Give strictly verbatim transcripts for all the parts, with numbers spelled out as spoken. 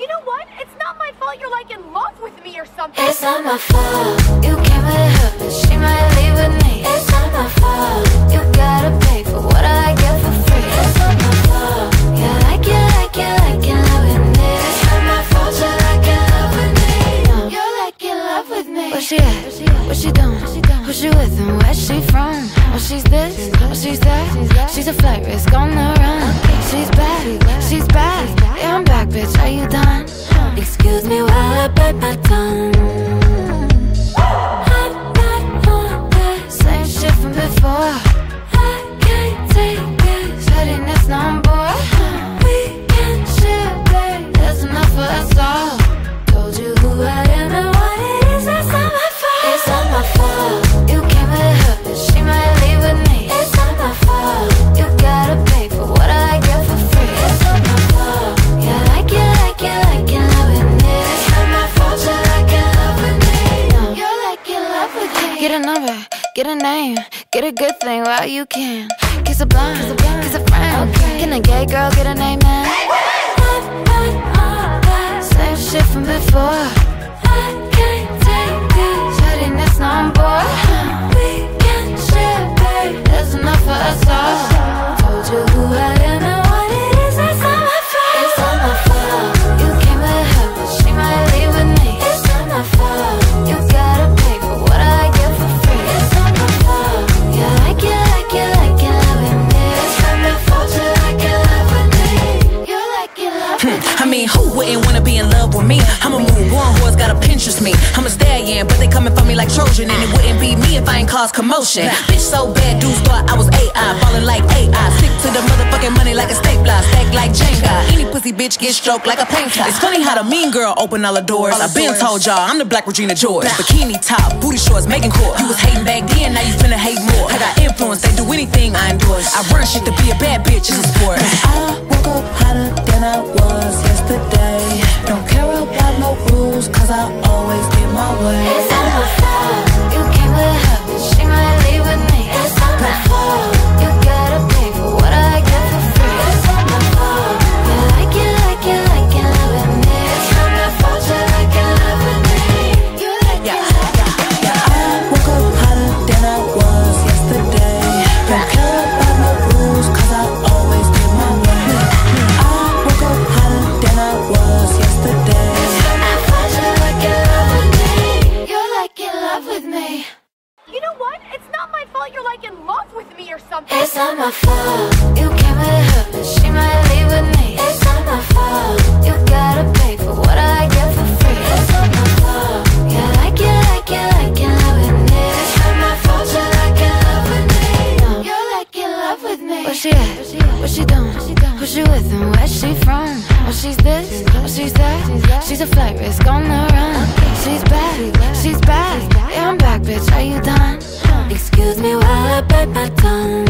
You know what? It's not my fault you're like in love with me or something. It's not my fault. You came with her, but she might leave with me. It's not my fault. You gotta pay for what I get for free. It's not my fault. You like it, like it, like it, love with me. It's not my fault. You like it, love with me. No, you like it, love with me. Where she at? What she doing? Who she with and where she from? Oh, she's this, oh, she's that. She's a flight risk on the run. She's back, she's back. Yeah, I'm back, bitch, are you done? Excuse me while I bite my tongue. I'm not on that same shit from before. I can't take this pettiness no more. We can share, babe, there's enough for us all. Told you who I am and what it is, that's not my fault. It's not my fault. You came with her, but she might leave with me. It's not my fault. You gotta pay for what I get for free. It's not my fault. Yeah, like it, like it, like it, love with me. It's not my fault. You like it, love with me. No, you like it, love with me. Get a number, get a name, get a good thing while you can. Kiss a blind, kiss a friend. Can a gay girl get a name, man? Same shit from before. I can't take this pettiness no more. We can share, babe, there's enough for us all. Told you who I am and what it is, that's not my fault. It's not my fault. You came with her, but she might leave with me. It's not my fault. You gotta pay for what I get for free. It's not my fault. You like it, like it, like it, love with me. It's not my fault. You like it, love with me. You like it, love with me. I mean, who wouldn't wanna be in love with me? I'm a move on, who's gotta Pinterest me. I'm a stallion, but they coming for me like Trojan. And it wouldn't be me if I ain't cause commotion. Bitch so bad, dudes thought I was A I, falling like A I. Stick to the motherfucking money like a stapler, stack like Jenga. Any pussy bitch get stroked like a painter. It's funny how the mean girl open all the doors. I been told y'all I'm the Black Regina George. Bikini top, booty shorts, making court. You was hating back then, now you finna hate more. I got influence, they do anything I endorse. I run shit to be a bad bitch, it's a sport. I woke up hotter than I was yesterday. Don't care about no rules, cause I always get my way. It's not my fault. You came with her, but she might leave with me. It's not my fault. You gotta pay for what I get for free. It's not my fault. You like it, like it, like it, love with me. It's not my fault. You like it, love with me. You like it, love with me. I woke up hotter than I was yesterday. Don't care about no rules, cause I always get my way. I woke up hotter than I was yesterday. It's not my fault. You like it, love with me. You like it, love with me. You know what? It's not my fault you're like in love with me or something. It's not my fault. You came with her, but she might leave with me. It's not my fault. You gotta pay for what I get for free. It's not my fault. You like it, like it, like it, love with me. It's not my fault. You like it, love with me. No, you like it, love with me. Where she at? What she doing? Who she with and where she from? Oh, she's this, oh, she's that. She's a flight risk on the run. She's back, she's back. Yeah, I'm back, bitch, are you done? Excuse me while I bite my tongue.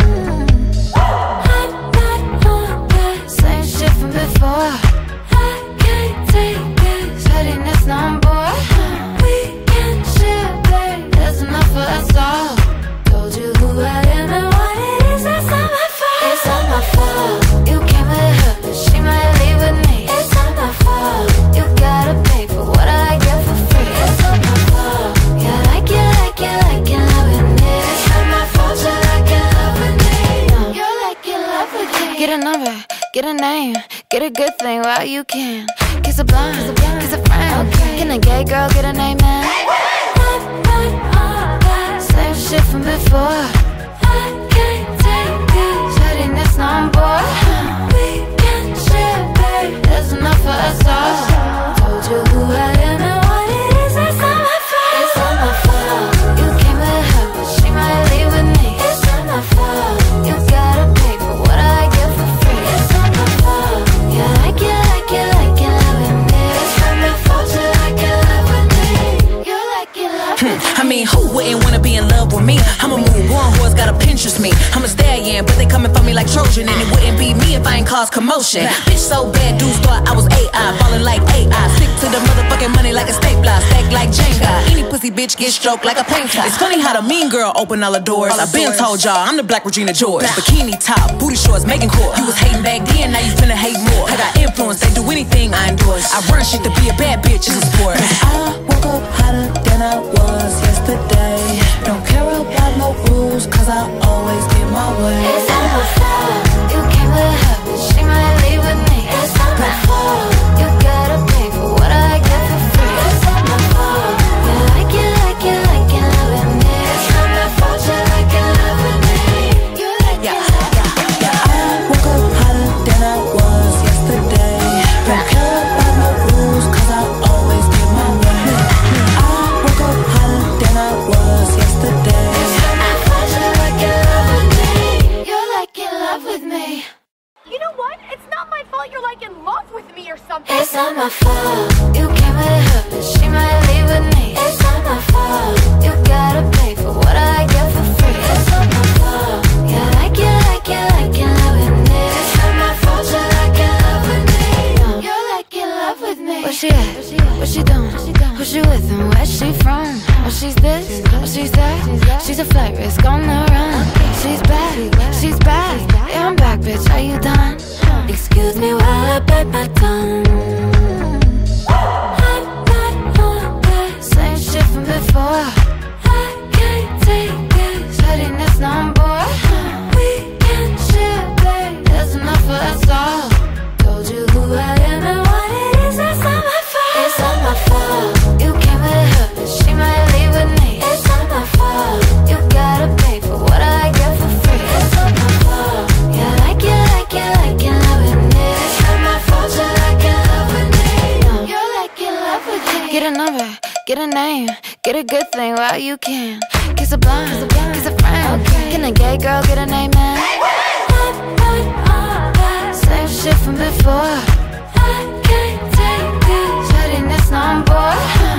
I'm not on that same shit from before. I can't take this pettiness no more. We can share, babe, there's enough for us all. Told you who I am and what it is, that's not my fault. It's not my fault. You came with her, but she might leave with me. It's not my fault. You gotta pay for what I get for free. It's not my fault. You like it, like it, like it, love with me. It's not my fault. You like it, love with me. No, you like it, love with me. Get a number, get a name, get a good thing while you can. Kiss a blind, kiss a friend. Can a gay girl get a name, man? Same shit from before. I can't take this pettiness no more. We can share, babe, there's enough for us all. Told you who I am and what it is, that's not my fault. It's not my fault. You came with her, but she might leave with me. It's not my fault. You gotta pay for what I get for free. It's not my fault. You like it, like it, like it, love with me. It's not my fault. You like it, love with me. You like it, love with me. I mean, who wouldn't wanna be in love with me? I'm a move on, who's gotta Pinterest me. I'm a stallion, but they coming for me like Trojan. And it wouldn't be me if I ain't cause commotion. Bitch so bad, dudes thought I was A I, falling like A I. Stick to the motherfucking money like a stapler, stack like Jenga. Any pussy pussy bitch get stroked like a painter. It's funny how the mean girl open all the doors. I been told y'all I'm the black Regina George. Bikini top, booty shorts, making court. You was hating back then, now you finna hate more. I got influence, they do anything I endorse. I run shit to be a bad bitch, it's a sport. I woke up hotter than I was yesterday. Don't care about no rules, cause I always get my way. It's not my fault. You came with her, but she might leave with me. It's not my fault. You gotta pay for what I get for free. It's not my fault. You like it, like it, like it, love with me. It's not my fault. You like it, love with me. You like it, like it. Yeah, I woke up hotter than I was yesterday. Don't care about no rules, cause I always get my way. I woke up hotter than I was yesterday. It's not my fault. You like it, love with me. You like it, love with me. You know what? It's not my fault you're like in love with me or something. It's not my fault. You came with her, but she might leave with me. It's not my fault. You gotta pay for what I get for free. It's not my fault. You like it, like it, like it, love with me. It's not my fault. You like it, love with me. You like it, love with me. Where she at? What she doing? Who she with and where she from? Oh, she's this, oh, she's that. She's a flight risk on the run. She's back, she's back. Yeah, I'm back, bitch. Are you done? Excuse me while I bite my tongue. I'm not on that same shit from before. I can't take this pettiness no more. We can share, babe. There's enough for us all. Told you who I am and what it is. It's not my fault. It's not my fault. You came with her, but she might leave with me. It's not my fault. You gotta pay for what I get for free. It's not my fault. You like it, like it, like it, love with me. It's not my fault. You like it, love with me. You like it, love with me. Get a number, get a name, get a good thing while you can. Kiss a blind, kiss a friend. Can a gay girl get a name, man? I'm not all that same shit from before. I can't take this pettiness no more.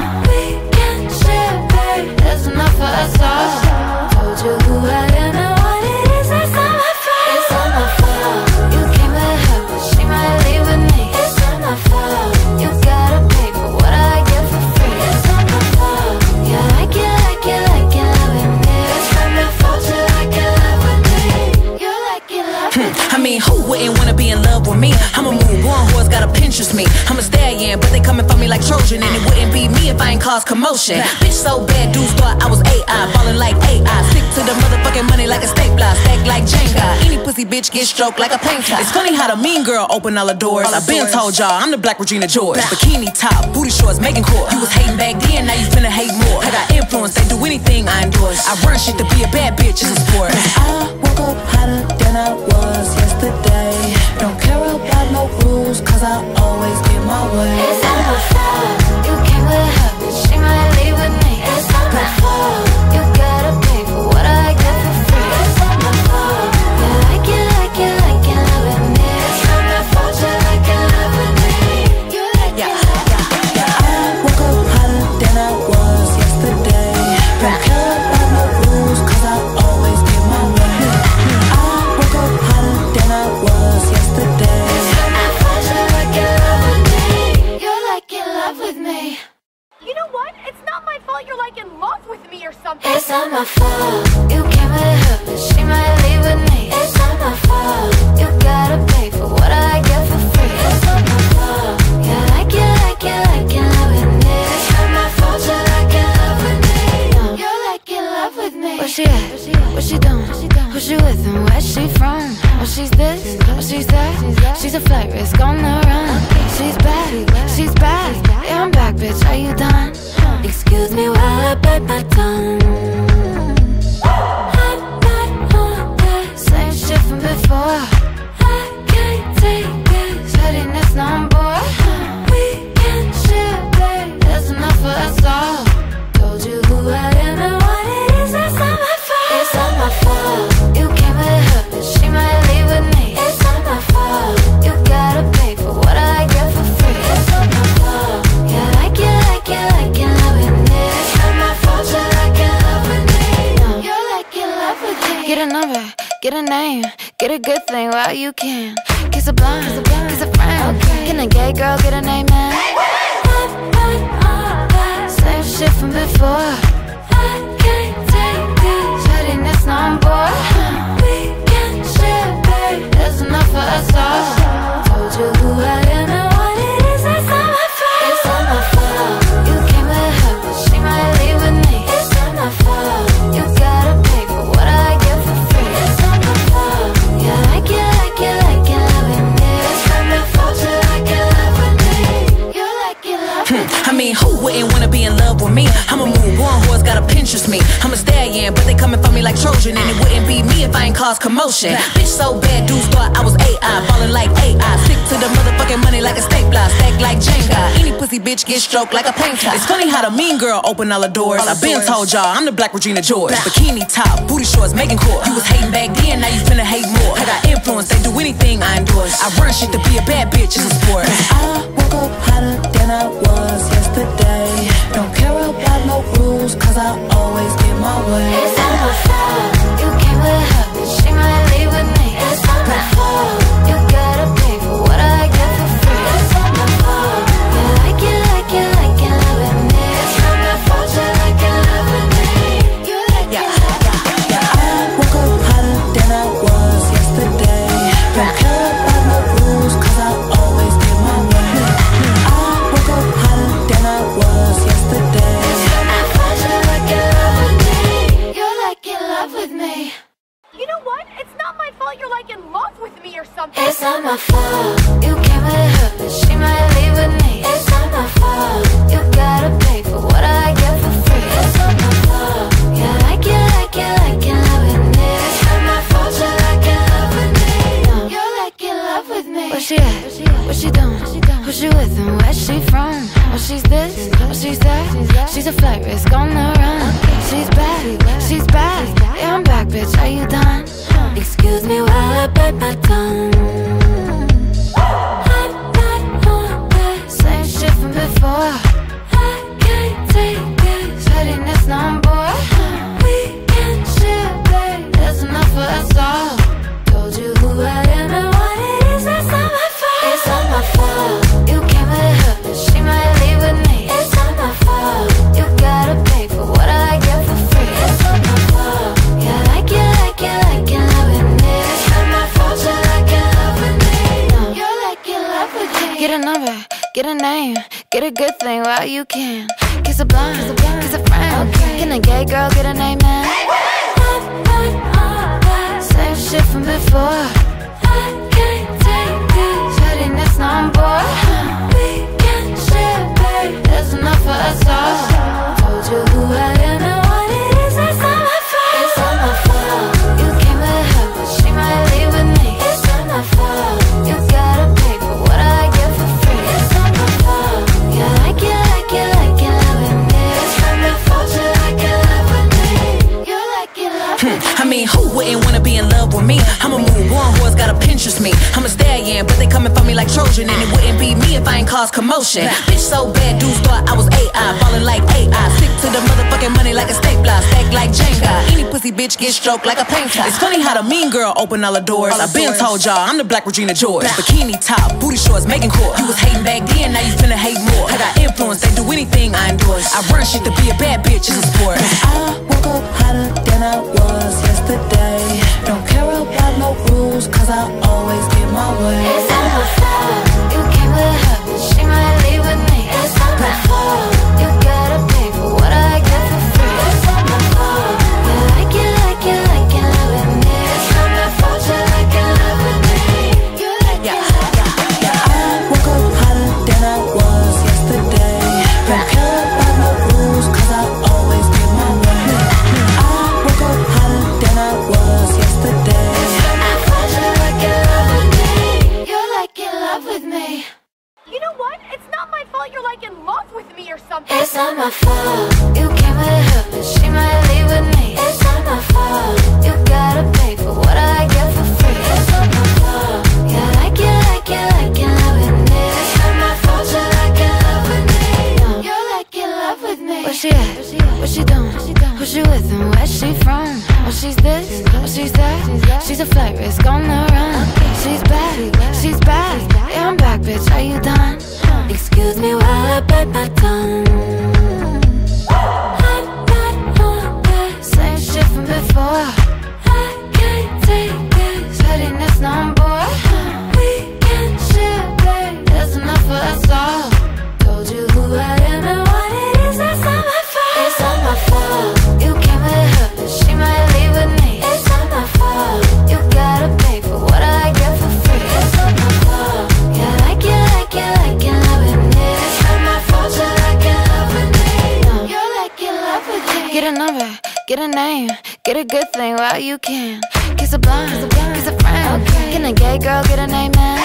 We can share, babe. There's enough for us all. Told you who I am and what it is. It's not my fault. It's not my fault. You came with her, but she might leave with me. It's not my fault. You gotta pay for what I get for free. It's not my fault. You like it, like it, like it, love with me. It's not my fault. You like it, love with me. You like it, love with me. I mean, who wouldn't wanna be in love with me? I'm a move on horse, gotta Pinterest me. I'm a stallion, but they coming for me like Trojan. And it wouldn't be me if I ain't cause commotion. Bitch so bad, dudes thought I was A I, ballin' like A I. Stick to the motherfucking money like a stapler, stack like Jenga. Any pussy bitch get stroked like a painter. It's funny how the mean girl open all the doors. I been told y'all I'm the black Regina George. Bikini top, booty shorts, making court. You was hating back then, now you finna hate more. I got influence, they do anything I endorse. I run shit to be a bad bitch, it's a sport. I woke up hotter than I was yesterday. Don't care about no rules, cause I always get my way. It's not my fault. You came with her, but she might leave with me. It's not my fault. You gotta pay for what I get for free. It's not my fault. You like it, like it, like it, love with me. It's not my fault. You like it, love with me. You like it, like it. I woke up hotter than I was yesterday. Don't care about no rules, cause I always get my way. I woke up hotter than I was yesterday. It's not my fault. You like it, love with me. You like it, love with me. You know what? It's not my fault you're like in love with me or something. It's not my fault. You came with her, but she might leave with me. It's not my fault. You gotta pay for what I get for free. It's not my fault. You like it, like it, like it, love with me. It's not my fault. You like it, love with me. You like it, love with me. Where she at? What she doing? Who she with and where she from? Oh, she's this, oh, she's that. She's a flight risk on the run. She's back, she's back. Yeah, I'm back, bitch. Are you done? Excuse me while I bite my tongue. I'm not on that same shit from before. I can't take this pettiness no more. We can share, babe. There's enough for us all. Told you who I am and what it is. It's not my fault. It's not my fault. You came with her, but she might leave with me. It's not my fault. You gotta pay for what I get for free. It's not my fault. You like it, like it, like it, love with me. It's not my fault. You like it, love with me. You like it, love with me. Get a number, get a name, get a good thing while you can. Kiss a blind, kiss a friend. Can a gay girl get a name, man? I'm not all that same shit from before. before. I can't take this, shutting this on board. We can share, babe, there's enough for us all. Told you who I am and what it is, it's not my fault. It's not my fault. You came with her, but she might leave with me. It's not my fault. You gotta pay for what I get for free. It's not my fault. You like it, like it, like it, loving me. It's not my fault. You like it, love with me. You like it, love with me. I mean, who wouldn't wanna be in love with me? I'm a move on, horse gotta Pinterest me. I'm a stallion, but they coming for me like Trojan, and it wouldn't be me if I ain't cause commotion. Bitch so bad, dudes thought I was A I, falling like A I. Stick to the motherfucking money like a stapler, stack like Jenga. Any pussy bitch get stroked like a painter. It's funny how the mean girl open all the doors. I been told y'all I'm the Black Regina George. Bikini top, booty shorts, making court. You was hating back then, now you finna hate more. I got influence, they do anything I endorse. I run shit to be a bad bitch, it's a sport. I woke up hotter than I was yesterday. Don't care about no rules, cause I always get my way. It's not my fault. You came with her, but she might leave with me. It's not my fault. You gotta pay for what I get for free. It's not my fault. You like it, like it, like it, love with me. It's not my fault. You like it, love with me. You like it, love with me. I woke up hotter than I was yesterday. Don't care about no rules, cause I always get my way. I woke up hotter than I was yesterday. It's not my fault. You like it, love with me. You like it, love with me. You know what? It's not my fault you're like in love with me or something. It's not my fault. You came with her, but she might leave with me. It's not my fault. You gotta pay for what I get for free. It's not my fault. You like it, like it, like it, love with me. It's not my fault. You like it, love with me. You like it, love with me. Where she at? What she doing? Who she with and where she from? Oh, she's this, oh, she's that. She's a flight risk on the run. She's back, she's back. Yeah, I'm back, bitch. Are you done? Excuse me while I bite my tongue. I'm not on that same shit from before. I can't take this, heading this on board. We can share, babe, there's enough for us all. Told you who I am and what it is, that's not my fault. It's not my fault. You came with her, but she might leave with me. It's not my fault. You gotta pay for what I get for free. It's not my fault. You like it, like it, like it, love with me. It's not my fault. You like it, love with me. You like it, love with me. Get a number, get a name, get a good thing while you can. Kiss a blind, kiss a friend. Can a gay girl get a name, man? Same shit from before. I can't take this, shutting this on board. We can share, babe, there's enough for us all. Told you who I am and what it is, it's not my fault. It's not my fault. You came with her, but she might leave with me. It's not my fault. You gotta pay for what I get for free. It's not my fault. You like it, like it, like it, love with me. It's not my fault. You like it, love with me. You like it, love with me. I mean, who wouldn't wanna be in love with me? I'm a move on, horse gotta Pinterest me. I'm a stallion, but they coming for me like Trojan, and it wouldn't be me if I ain't cause commotion. Bitch so bad, dudes thought I was A I, falling like A I. Stick to the motherfucking money like a stapler, stack like Jenga. Any pussy bitch get stroked like a painter. It's funny how the mean girl open all the doors. I been told y'all I'm the Black Regina George. Bikini top, booty shorts, making court. You was hating back then, now you finna hate more. I got influence, they do anything I endorse. I run shit to be a bad bitch, it's a sport. I woke up hotter than I was yesterday. Don't care about no rules, cause I always get my way. It's not my fault. You came with her, but she might leave with me. It's not my fault. You gotta pay for what I get for free. It's not my fault. You like it, like it, like it, love with me. It's not my fault. You like it, love with me. You like it, love with me. I woke up hotter than I was yesterday. Don't care about no rules, cause I always get my way. I woke up hotter than I was yesterday. It's not my fault. You like it, love with me. You like it, love with me. You know what? It's not my fault you're like in love with me or something. It's not my fault. You came with her, but she might leave with me. It's not my fault. You gotta pay for what I get for free. It's not my fault. You like it, like it, like it, love with me. It's not my fault. You like it, love with me. You like it, love with me. Where she at? What she doing? Who she with and where she from? Oh, she's this, oh, she's that. She's a flight risk on the run. She's back, she's back. Yeah, I'm back, bitch. Are you done? Excuse me while I bite my tongue. I'm get a name, get a good thing while you can. Kiss a blind, kiss a friend. Can a gay girl get a name now?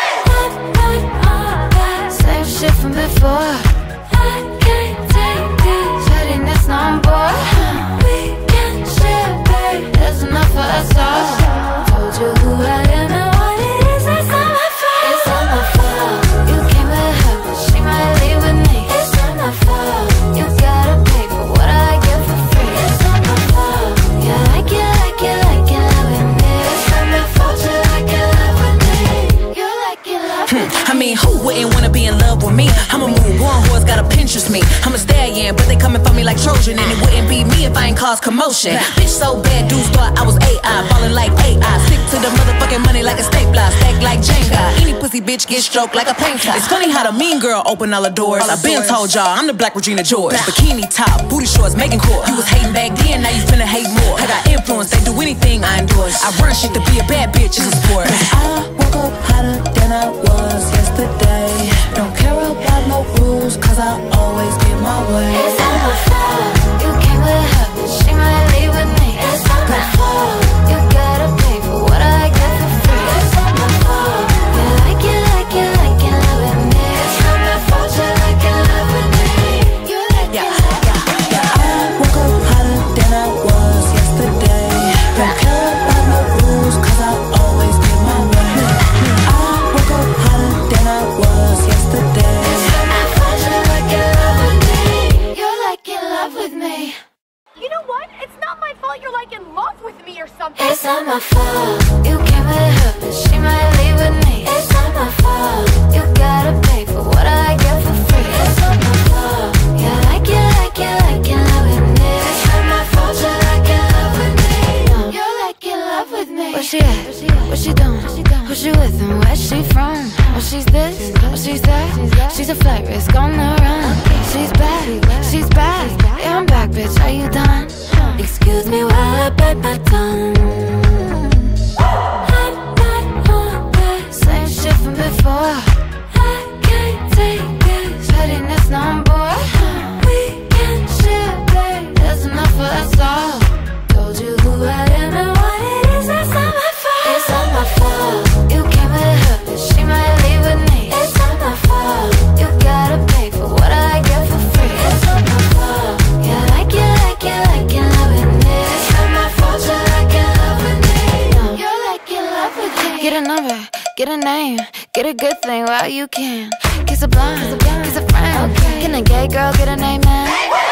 Same shit from before. I can't take this pettiness no more. We can share, babe, there's enough for us all. Told you who I am and what it is, it's not my fault. It's not my fault. You came with her, but she might leave with me. It's not my fault. You gotta pay for what I get for free. It's not my fault. You like it, like it, like it, love with me. It's not my fault. You like it, love with me. You like it, love with me. I mean, who wouldn't wanna be in love with me? I'm a moon born horse, gotta Pinterest me. I'm a stallion, but they coming for me like Trojan, and it wouldn't be me if I ain't cause commotion. Bitch so bad, dudes thought I was A I, ballin' like A I. Stick to the motherfucking money like a stapler, stack like Jenga. Any pussy bitch get stroked like a painter. It's funny how the mean girl open all the doors. I been told y'all I'm the Black Regina George. Bikini top, booty shorts, making court. You was hating back then, now you finna hate more. I got influence, they do anything I endorse. I run shit to be a bad bitch, it's a sport. I woke up hotter than I was yesterday. Don't care about no rules, cause I always get my way. It's not my fault. You came with her, but she might leave with me. It's not my fault. You gotta pay for what I get for free. It's not my fault. You like it, like it, like it, love with me. It's not my fault. You like it, love with me. You like it, like it. I woke up hotter than I was yesterday. Don't care about no rules, cause I always get my way. I woke up hotter than I was yesterday. It's not my fault. You like it, love with me. You like it, love with me. You know what? It's not my fault you're like in love with me or something. It's not my fault. You came with her, but she might leave with me. It's not my fault. You gotta pay for what I get for free. It's not my fault. You like it, like it, like it, love with me. It's not my fault. You like it, love with me. You like it, love with me. Where she at? What she doing? Who she with and where she from? Oh, she's this, oh, she's that. She's a flight risk on the run. She's back, she's back. Yeah, I'm back, bitch. Are you done? Excuse me while I bite my tongue. I'm not on that same shit from before. I can't take this pettiness no more. We can share, babe, there's enough for us all. Told you who I am and what it is, that's not my fault. It's not my fault. You came with her, but she might leave with me. It's not my fault. You gotta pay for what I get for free. It's not my fault. You like it, like it, like it, love with me. It's not my fault. You like it, love with me. You like it, love with me. Get a number, get a name, get a good thing while you can. Kiss a blind, kiss a friend. Can a gay girl get a name now?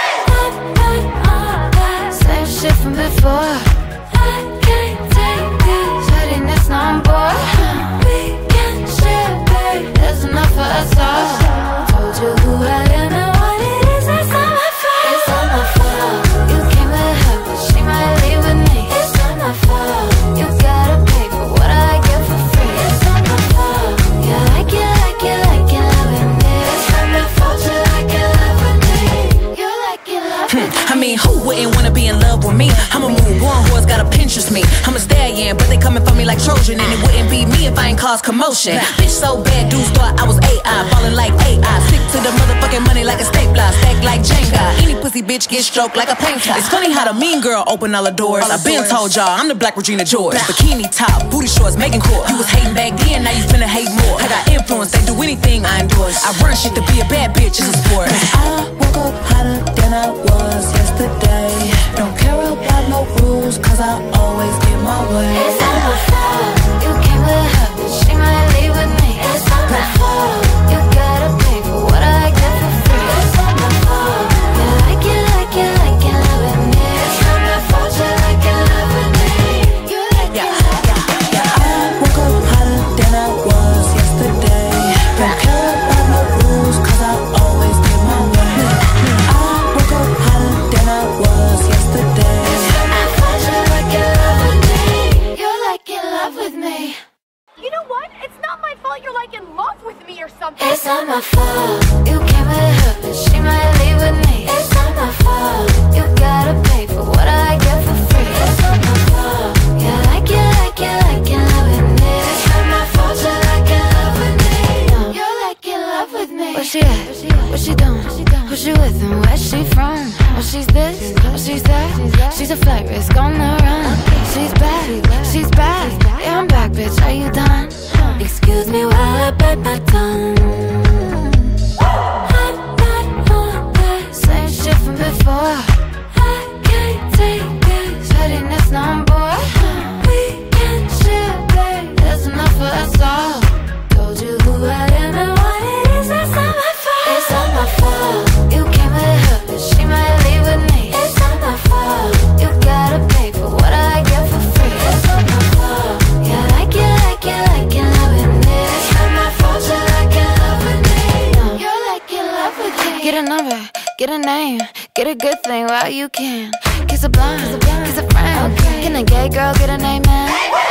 Same shit from before. I can't take this pettiness no more. We can share, babe, there's enough for us all. Told you who I am and what it is, that's not my fault. It's not my fault. You came with her, but she might leave with me. It's not my fault. You gotta pay for what I get for free. It's not my fault. You like it, like it, like it, love with me. It's not my fault. You like it, love with me. You like it, love with me. I mean, who wouldn't wanna be in love with me? I'm a moon born horse, gotta Pinterest me. I'm a stallion, but they coming for me like Trojan, and it wouldn't be me if I ain't cause commotion. Bitch so bad, dudes thought I was A I, ballin' like A I. Stick to the motherfucking money like a stapler, stack like Jenga. Any pussy bitch get stroked like a painter. It's funny how the mean girl open all the doors. I been told y'all I'm the Black Regina George. Bikini top, booty shorts, making court. You was hating back then, now you finna hate more. I got influence, they do anything I endorse. I run shit to be a bad bitch, it's a sport. I woke up hotter than I was yesterday. Don't care about no rules, cause I always get my way. It's not my fault. You came with her, but she might leave with me. It's not my fault. You gotta pay for what I get for free. It's not my fault. You like it, like it, like it, love with me. It's not my fault. You like it, love with me. You like it, like it. I woke up hotter than I was yesterday. Don't care about no rules, cause I always get my way. I woke up hotter than I was me. Where she at? What she doing? Who she with and where she from? Oh, she's this, oh, she's that. She's a flight risk on the run. She's back, she's back. Yeah, I'm back, bitch, are you done? Excuse me while I bite my tongue. I'm not on that same shit from before. I can't take this pettiness no more. We can share, babe, there's enough for us all. Told you who I am and what it is, that's not my fault. It's not my fault. You came with her, but she might leave with me. It's not my fault. You gotta pay for what I get for free. It's not my fault. Yeah, like it, like it, like it, loving it. It's not my fault, you like it, love with me. No, you're like in love with me. Get a number, get a name, get a good thing while you can. Kiss a blind, kiss a friend. Can a gay girl get a name, man?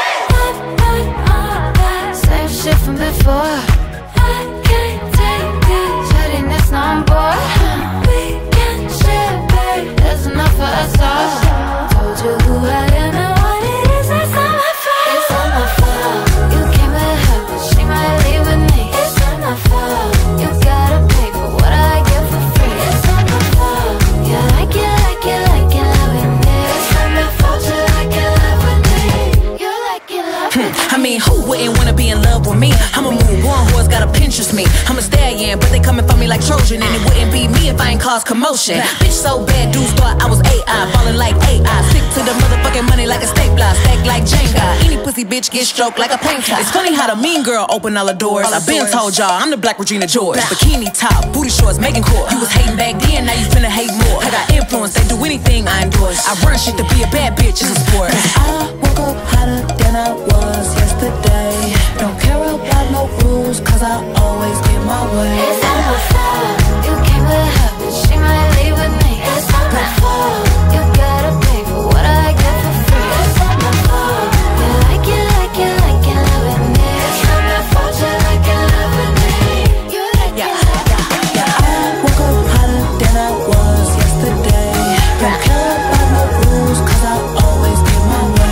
Same shit from before. I can't take this pettiness no more. We can share, babe, there's enough for us all. Told you who I am and what it is, that's not my fault. It's not my fault. You came with her, but she might leave with me. It's not my fault. You gotta pay for what I get for free. It's not my fault. Yeah, like it, like it, like it, loving it. It's not my fault, you like it, love with me. You like it, love with me. I mean, who wouldn't wanna be in love with me? I'm a move on, horse gotta Pinterest me. I'm a stallion, but they coming for me like Trojan. And it wouldn't be me if I ain't cause commotion. Bitch so bad, dudes thought I was A I, falling like A I. Stick to the motherfucking money like a stapler, stack like Jenga. Any pussy bitch get stroked like a painter. It's funny how the mean girl open all the doors. I been told y'all I'm the Black Regina George. Bikini top, booty shorts, making court. You was hating back then, now you finna hate more. I got influence, they do anything I endorse. I run shit to be a bad bitch, it's a sport. I woke up hotter than I was yesterday. Don't care about no rules, cause I always get my way. It's not my fault. You came with her, but she might leave with me. It's not my fault. You gotta pay for what I get for free. It's not my fault. You like it, like it, like it, loving it. It's not my fault. You like it, love with me. You like it, like it. Yeah, I woke up hotter than I was yesterday. Don't care about no rules, cause I always get my way.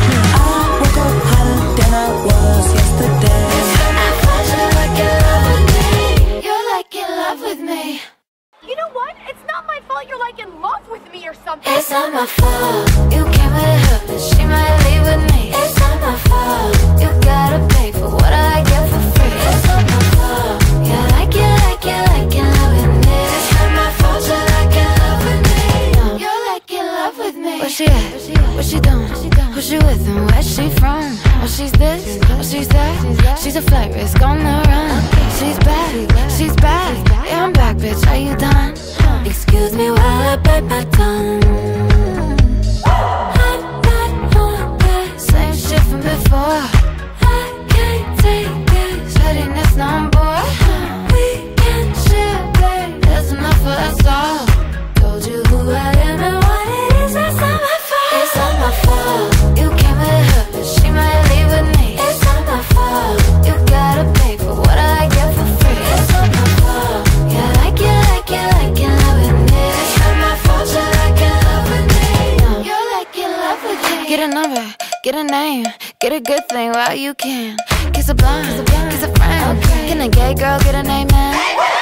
I woke up hotter than I was yesterday. It's not my fault. You like it, love with me. You like it, love with me. You know what? It's not my fault you're like in love with me or something. It's not my fault. You came with her, but she might leave with me. It's not my fault. You gotta pay for what I get for free. It's not my fault. Yeah, like it, like it, like it, loving it. It's not my fault. You like it, love with me. No, you like it, love with me. Where she at? What she doing? Who she with and where she from? Oh, she's this, oh, she's that. She's a flight risk on the run. She's back, she's back. Yeah, I'm back, bitch, are you done? Excuse me while I bite my tongue. I'm not on that same shit from before. I can't take this pettiness no more. We can share, babe, there's enough for us all. Told you who I am and what it is, that's not my fault. It's not my fault. You came with her, but she might leave with me. It's not my fault. You gotta pay for what I get for free. It's not my fault. Yeah, like it, like it, like it, loving it. It's not my fault. You like it, love with me. No, you like it, love with me. Get a number, get a name, get a good thing while you can. Kiss a blind, kiss a friend. Can a gay girl get a name, man?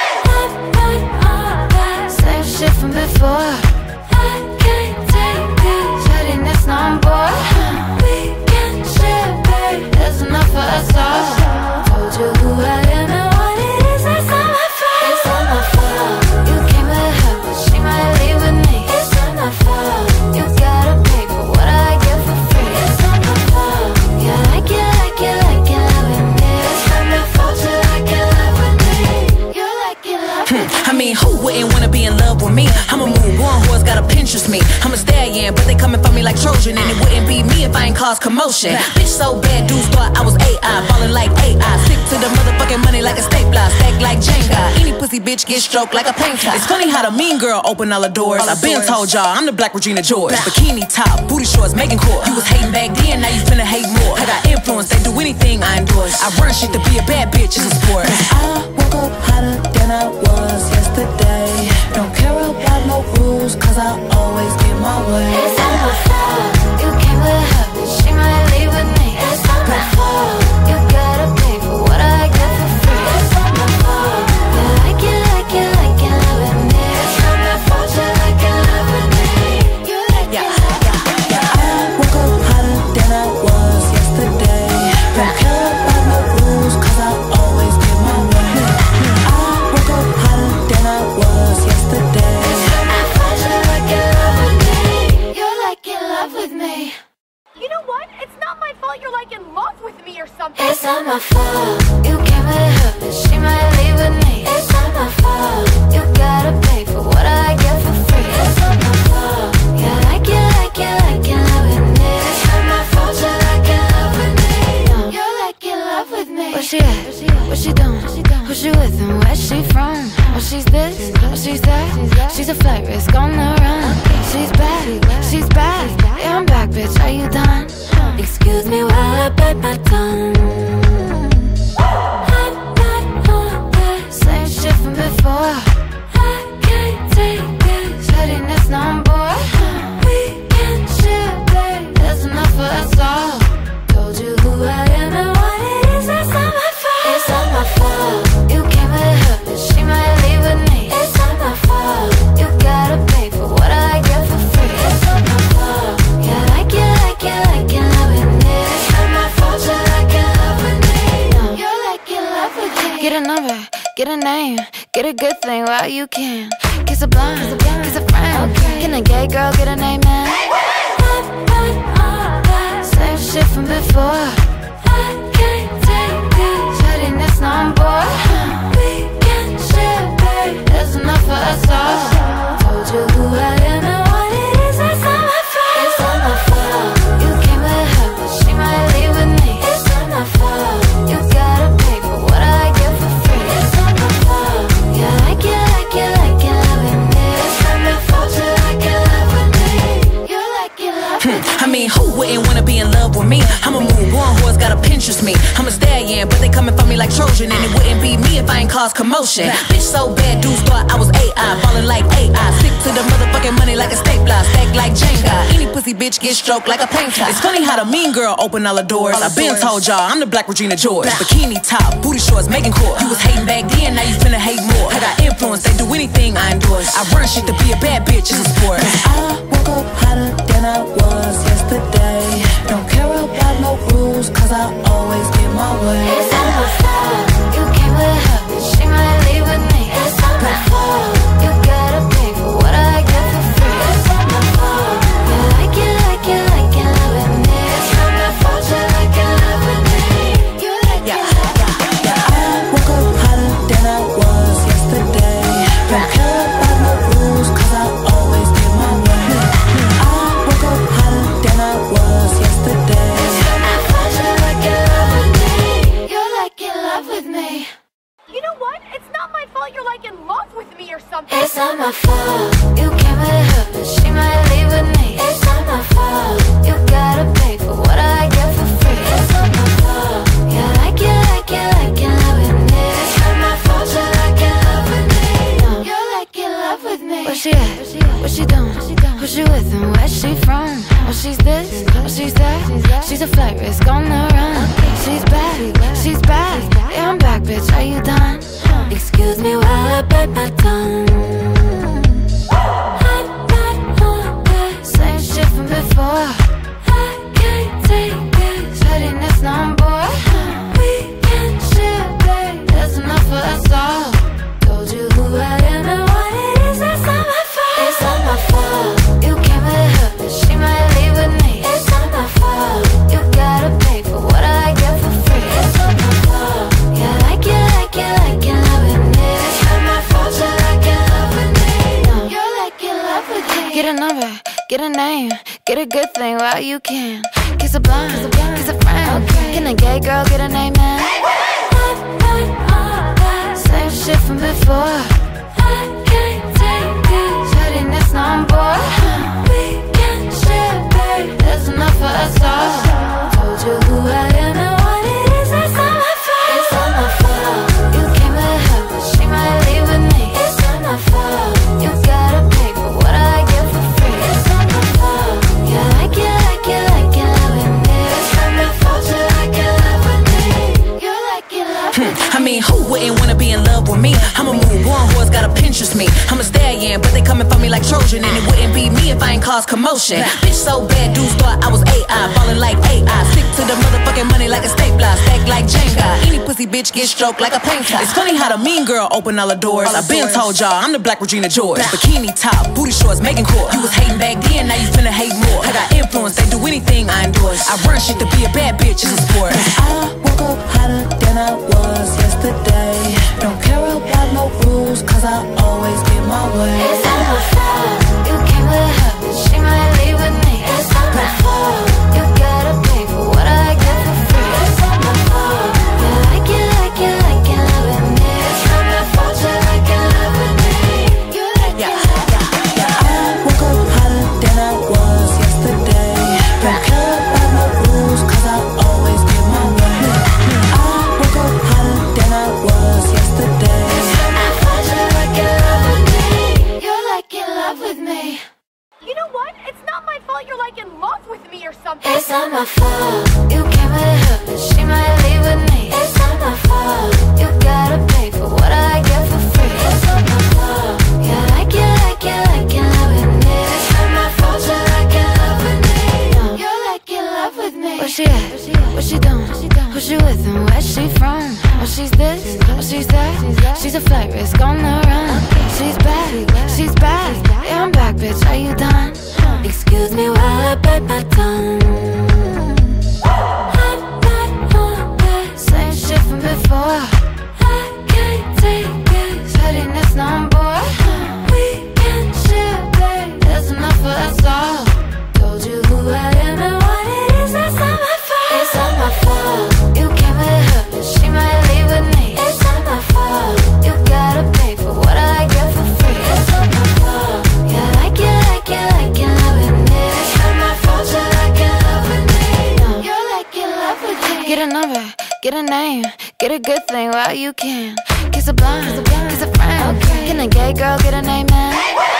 Same shit from before. I can't take this pettiness no more. We can share, babe, there's enough for us all. Told you who I am and what it is, that's not my fault. It's not my fault. You came with her, but she might leave with me. It's not my fault. You gotta pay for what I get for free. It's not my fault. Yeah, like it, like it, like it, loving it. It's not my fault. You like it, love with me. You like it, love with me. I mean, who wouldn't wanna be in love with me? I'm a move on, horse gotta Pinterest me. I'm a stallion, but they coming for me like Trojan. And it wouldn't be me if I ain't cause commotion. Bitch so bad, dudes thought I was A I, falling like A I. Stick to the motherfucking money like a stapler, stack like Jenga. Any pussy bitch get stroked like a painter. It's funny how the mean girl open all the doors. I been told y'all I'm the Black Regina George. Bikini top, booty shorts, making court. You was hating back then, now you finna hate more. I got influence, they do anything I endorse. I run shit to be a bad bitch, it's a sport. I woke up hotter than I was yesterday. Don't care about no rules, cause I always get my way. It's not my fault. You came with her, but she might leave with me. It's not my fault. You gotta pay for what I get for free. It's not my fault. You like this, oh she's that. She's a flight risk on the run. She's back, she's back. Yeah, I'm back, bitch, are you done? Excuse me while I bite my tongue. I'm not on that same shit from before. I can't take this pettiness no more. We can share, babe, there's enough for us all. Told you who I am and what it is, that's not my fault. It's not my fault. You came with her, but she might leave with me. It's not my fault. You gotta pay for what I get for free. It's not my fault. Yeah, like you, like you, like you love with me. It's not my fault. You like you love with me. No, you like you love with me. Get a number, get a name, get a good thing while you can. Kiss a blind, kiss a friend. Can a gay girl get an amen? Same shit from before. I can't take this pettiness no more. We can share, babe, there's enough for us all. Told you who I am and what it is, that's not my fault. It's not my fault. You came with her, but she might leave with me. It's not my fault. You gotta pay for what I get for free. It's not my fault. Yeah, like you, like you, like you love with me. It's not my fault. You like you love with me. You like you love with me. I mean, who wouldn't wanna be in love with me? I'm a move on, horse gotta Pinterest me. I'm a stallion, but they coming for me like Trojan, and it wouldn't be me if I ain't cause commotion. Bitch so bad, dudes thought I was A I, falling like A I. Stick to the motherfucking money like a stapler, stack like Jenga. Any pussy bitch get stroked like a painter. It's funny how the mean girl open all the doors. I been told y'all I'm the Black Regina George. Bikini top, booty shorts, making court. You was hating back then, now you finna hate more. I got influence, they do anything I endorse. I run shit to be a bad bitch, it's a sport. I woke up hotter than I was yesterday. Don't care about no rules, cause I always get my way. It's not my fault. You came with her, but she might leave with me. It's not my fault. You gotta pay for what I get for free. It's not my fault. You like it, like it, like it, love with me. It's not my fault. You like it, love with me. You like it, love with me. I woke up hotter than I was yesterday. Don't care about no rules, cause I always get my way. I woke up hotter than I was yesterday. It's not my fault. You like it, love with me. You like it, love with me. You know what? It's not my fault you're like in love with me or something. It's not my fault. You came with her, but she might leave with me. It's not my fault. You gotta pay for what I get for free. It's not my fault. Yeah, like you, like you, like you love with me. It's not my fault. You like you love with me. No, you like you love with me. Where she at? What she doing? Who she with and where she from? Oh, she's this, oh, she's that. She's a flight risk on the run. She's back, she's back. Yeah, I'm back, bitch, are you done? Excuse me while I bite my tongue. I'm not on that same shit from before. I can't take this pettiness no more. We can share, babe, there's enough for us all. Told you who I am and what it is, that's not my fault. It's not my fault. You came with her, but she might leave with me. It's not my fault. You gotta pay for what I get for free. It's not my fault. Yeah, like you, like you, like you love with me. It's not my fault. You like you love with me. No, you like you love with me. Get a number, get a name, get a good thing while you can. Kiss a blind, kiss a friend. Can a gay girl get an amen? Same shit from before. I can't take this pettiness no more. We can share, babe, there's enough for us all. Told you who I am and what it is, that's not my fault. It's not my fault. You came with her, but she might leave with me. It's not my fault. You gotta pay for what I get for free. It's not my fault. Yeah, like you, like you, like you love with me. It's not my fault. You like you love with me. You like you love with me. I mean, who wouldn't wanna be in love with me? I'm a move on, horse gotta Pinterest me. I'm a stallion, but they coming for me like Trojan, and it wouldn't be me if I ain't cause commotion. Bitch so bad, dudes thought I was A I, falling like A I. Stick to the motherfucking money like a stapler, stack like Jenga. Any pussy bitch get stroked like a painter. It's funny how the mean girl open all the doors. I been told y'all I'm the Black Regina George. Bikini top, booty shorts, making court. You was hating back then, now you finna hate more. I got influence, they do anything I endorse. I run shit to be a bad bitch, it's a sport. I woke up hotter than I was yesterday. Don't care about no rules, cause I always get my way. It's not my fault. You came with her, but she might leave with me. It's not my fault. You gotta pay for what I get for free. It's not my fault. You like it, like it, like it, love with me. It's not my fault. You like it, love with me. she's that? She's a flight risk on the run. She's back, she's back. Yeah, I'm back, bitch, are you done? Excuse me while I bite my tongue. I'm not on that same shit from before. I can't take it, pettiness no more. We can share, babe, there's enough for us all. Told you who I am and what it is, that's not my fault. It's not my fault. You came with her, but she might leave with me. It's not my fault. You gotta pay for what I get for free. It's not my fault. You like it, like it, like it, love with me. It's not my fault. You like it, love with me. No, you like it, love with me. Get a number, get a name, get a good thing while you can. Kiss a blind, kiss a friend. Can a gay girl get a name, man?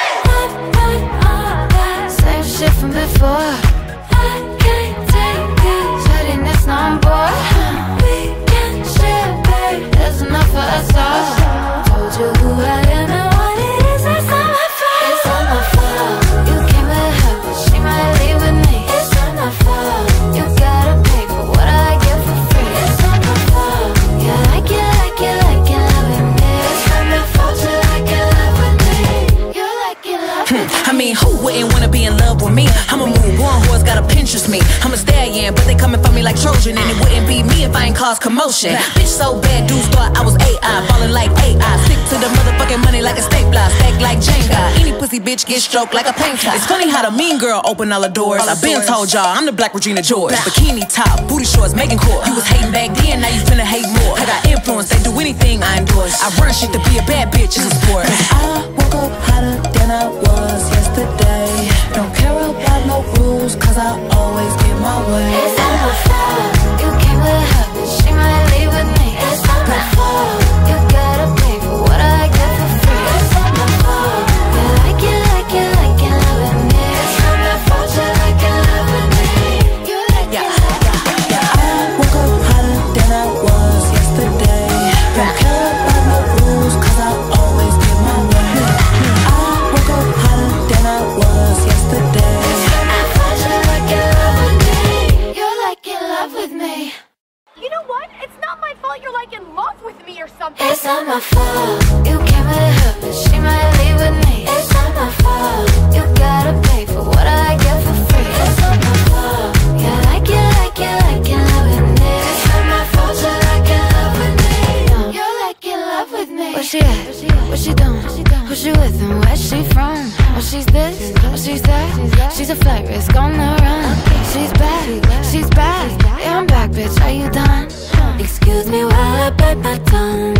Same shit from before. I can't take this pettiness no more. We can share, babe, there's enough for us all. Told you who I am and what it is, that's not my fault. It's not my fault. You came with her, but she might leave with me. It's not my fault. You gotta pay for what I get for free. It's not my fault. You like it, like it, like it, love with me. It's not my fault. You like it, love with me. You like it, love with me. I mean, who wouldn't wanna be in love with me? I'm a move on horse, got a Pinterest me. I'm a stallion, but they coming for me like Trojan. And it wouldn't be me if I ain't cause commotion. Bitch so bad, dudes thought I was A I, ballin' like A I. Stick to the motherfucking money like a stapler, stack like Jenga. Any pussy bitch get stroked like a painter. It's funny how the mean girl open all the doors. I been told y'all I'm the Black Regina George. Bikini top, booty shorts, making court. You was hating back then, now you finna hate more. I got influence, they do anything I endorse. I run shit to be a bad bitch, it's a sport. I woke up hotter than I was yesterday. Don't care about no rules, cause I always get my way. It's not my fault. You came with her, but she might leave with me. It's not my fault. You gotta pay for what I get for free. It's not my fault. You like it, like it, like it, love with me. It's not my fault. You like it, love with me. You like it, love with me. I woke up hotter than I was yesterday. Don't care about no rules, cause I always get my way. I woke up hotter than I was yesterday. You know what? It's not my fault you're like in love with me or something. It's not my fault. You came with her, but she might leave with me. It's not my fault. You gotta pay for what I get for free. It's not my fault. You like it, like it, like it, love with me. It's not my fault. You like it, love with me. No, you like it, love with me. Where she at? What she doing? Who she with and where she from? Oh, she's this, oh, she's that. She's a flight risk on the run. She's back, she's back. Yeah, I'm back, bitch, are you done? Excuse me while I bite my tongue.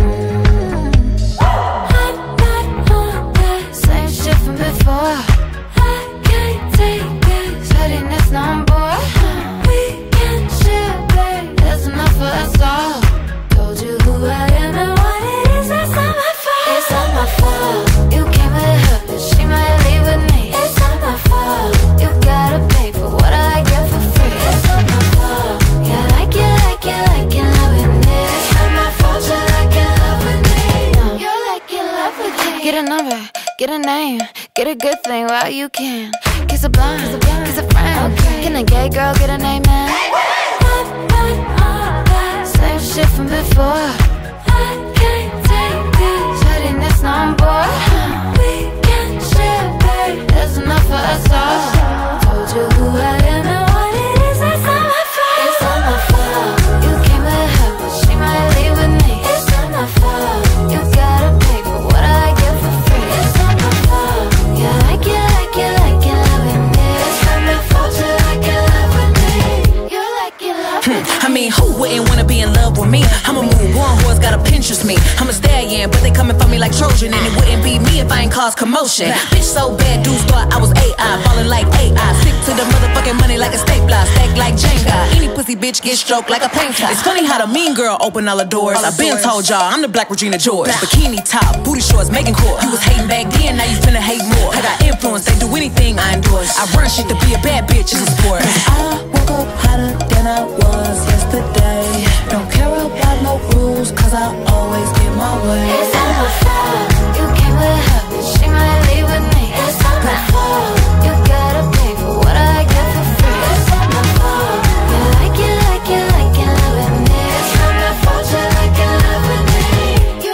I'm not on that same shit from before. I can't take this pettiness no more. We can share, babe, there's enough for us all. Told you who I am and what it is, that's not my fault. It's not my fault. You came with her, but she might leave with me. It's not my fault. You gotta pay for what I get for free. It's not my fault. You like it, like it, like it, love with me. It's not my fault. You like it, love with me. No, you like it, love with me. Get a number, get a name, get a good thing while you can. Kiss a blind, kiss a friend. Can a gay girl get a name, man? Same shit from before. I can't take this pettiness no more. We can share, babe, there's enough for us all. Told you who I am and what it is, that's not my fault. It's not my fault. You came with her, but she might leave with me. It's not my fault. You gotta pay for what I get for free. It's not my fault. You like it, like it, like it, love with me. It's not my fault. You like it, love with me. You like it, love with me. I mean, who wouldn't wanna be in love with me? I'm a move on horse, got a Pinterest me. I'm a stallion, but they coming for me like Trojan. And it wouldn't be me if I ain't cause commotion. Bitch so bad, dudes thought I was A I, ballin' like A I. Stick to the motherfucking money like a stapler, stack like Jenga. Any pussy bitch get stroked like a painter. It's funny how the mean girl open all the doors. I been told y'all I'm the Black Regina George. Bikini top, booty shorts, making court. You was hating back then, now you finna hate more. I got influence, they do anything I endorse. I run shit to be a bad bitch, it's a sport. I woke up hotter than I was yesterday. Don't care about no rules, cause I always get my way. It's not my fault. You came with her, but she might leave with me. It's not my fault. You gotta pay for what I get for free. It's not my fault. You like it, like it, like it, love with me. It's not my fault. You like it, love with me.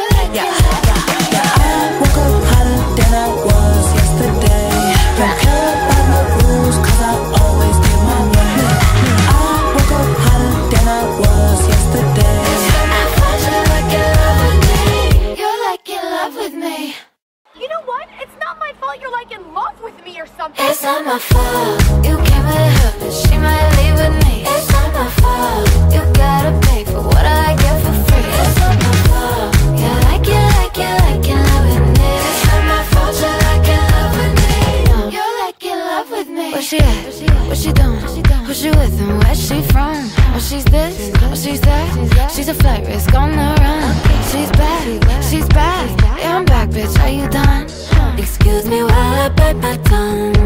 something. It's not my fault. You came with her, but she might leave with me. It's not my fault. You gotta pay for what I get for free. It's not my fault. You like it, like it, like it, love with me. It's not my fault. You like it, love with me. No, you like it, love with me. Where she at? What she doing? Who she with and where she from? Oh, she's this, oh, she's that. She's a flight risk on the run. She's back, she's back. Yeah, I'm back, bitch, are you done? Excuse me while I bite my tongue.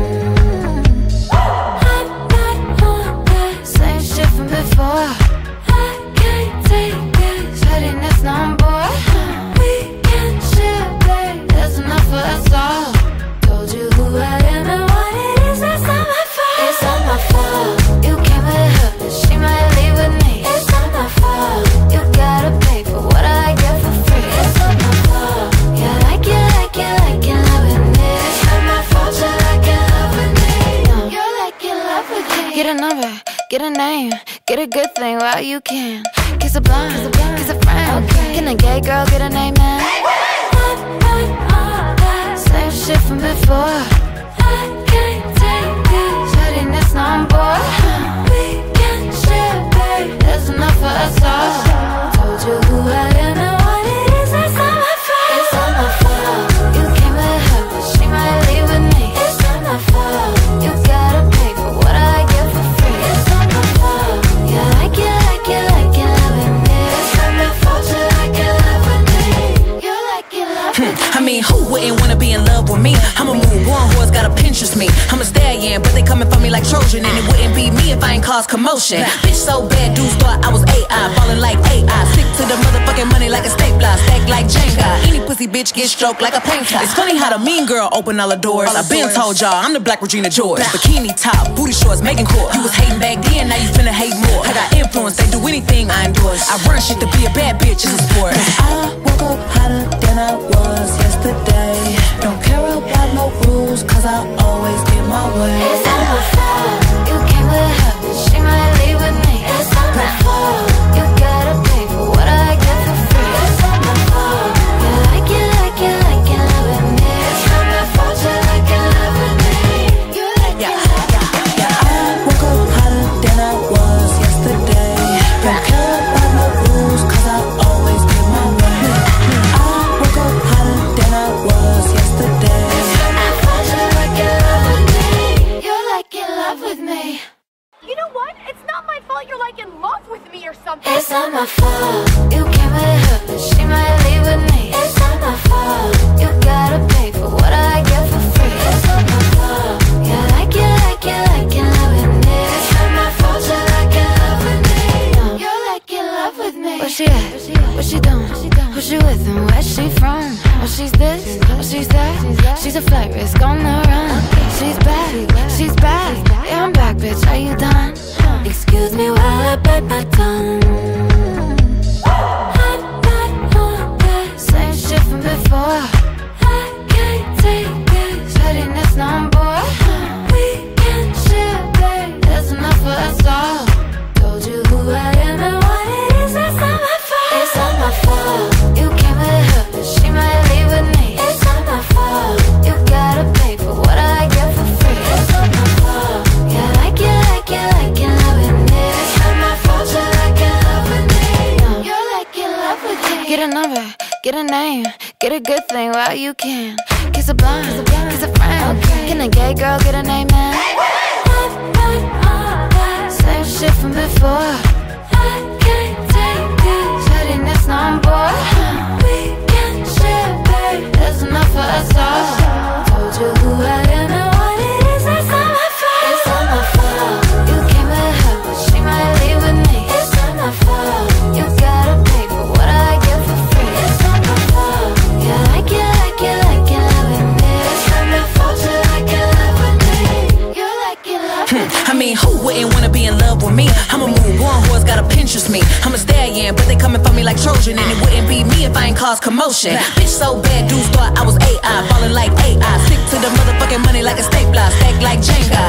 I'm not on that same shit from before. I can't take this pettiness no more. We can share, babe, there's enough for us all. Told you who I am and what it is, that's not my fault. It's not my fault. You came with her, but she might leave with me. It's not my fault. You gotta pay for what I get for free. It's not my fault. You like it, like it, like it, love with me. It's not my fault. You like it, love with me. No, you like it, love with me. Get a number, get a name, get a good thing while you can. Kiss a blind, kiss a friend. Can a gay girl get a name, man? Same shit from before. I can't take this pettiness no more. We can share, babe, there's enough for us all. Told you who I am and what it is, that's not my fault. It's not my fault. You came with her, but she might leave with me. It's not my fault. You gotta pay for what I get for free. It's not my fault. You like it, like it, like it, love with me. It's not my fault. You like it, love with me. You like it, love with me. I mean, who wouldn't wanna be in love with me? I'm a move on, horse gotta Pinterest me. I'm a stallion, but they coming for me like Trojan. And it wouldn't be me if I ain't cause commotion. Bitch so bad, dudes thought I was A I, falling like A I. Stick to the motherfucking money like a stapler, stack like Jenga. Any pussy bitch get stroked like a painter. It's funny how the mean girl open all the doors. I been told y'all I'm the Black Regina George. Bikini top, booty shorts, making court. You was hating back then, now you finna hate more. I got influence, they do anything I endorse. I run shit to be a bad bitch, it's a sport. I woke up hotter than I was yesterday. Don't care about no rules, cause I always get my way. It's not my fault. You came with her, but she might leave with me. It's not my fault. You gotta pay for what I get for free. It's not my fault. You like it, like it, like it, love with me. It's not my fault. You like it, love with me. You like it, love with me. I woke up hotter than I was yesterday. Don't care about no rules, cause I always get my way. I woke up hotter than I was yesterday. It's not my fault. You like it, love with me. You like it, love with me. You know what? It's not my fault you're like in love with me or something. It's not my fault. You came with her, but she might leave with me. It's not my fault. You gotta pay for what I get for free. It's not my fault. You like it, like it, like it, love with me. It's not my fault. You like it, love with me. No, you like it, love with me. Where she at? What she doing? Who she with and where she from? Oh, she's this, oh, she's that. She's a flight risk on the run. She's back, she's back. Yeah, I'm back, bitch, are you done? Excuse me while I bite my tongue. I'm not on that same shit from before. I can't take this pettiness no more. We can share, babe, there's enough for us all. Told you who I am and what it is, that's not my fault. It's not my fault. You came with her, but she might leave with me. It's not my fault. You gotta pay for what I get for free. It's not my fault. You like it, like it, like it, love with me. It's not my fault. You like it, love with me. No, you like it, love with me. Get a number, get a name, get a good thing while you can. Kiss a blind, kiss a friend. Can a gay girl get a name, man? Same shit from before. I can't take this pettiness no more. We can share, babe, there's enough for us all. Told you who I am and what it is, that's not my fault. It's not my fault. You came with her, but she might leave with me. It's not my fault. You gotta pay for what I get for free. It's not my fault. You like it, like it, like it, love with me. It's not my fault. You like it, love with me. You like it, love with me. I mean, who wouldn't wanna be in love with me? I'm a move on, horse gotta Pinterest me. I'm a stallion, but they coming for me like Trojan. And it wouldn't be me if I ain't cause commotion. Bitch so bad, dudes thought I was A I, falling like A I. Stick to the motherfucking money like a stapler, stack like Jenga. Any pussy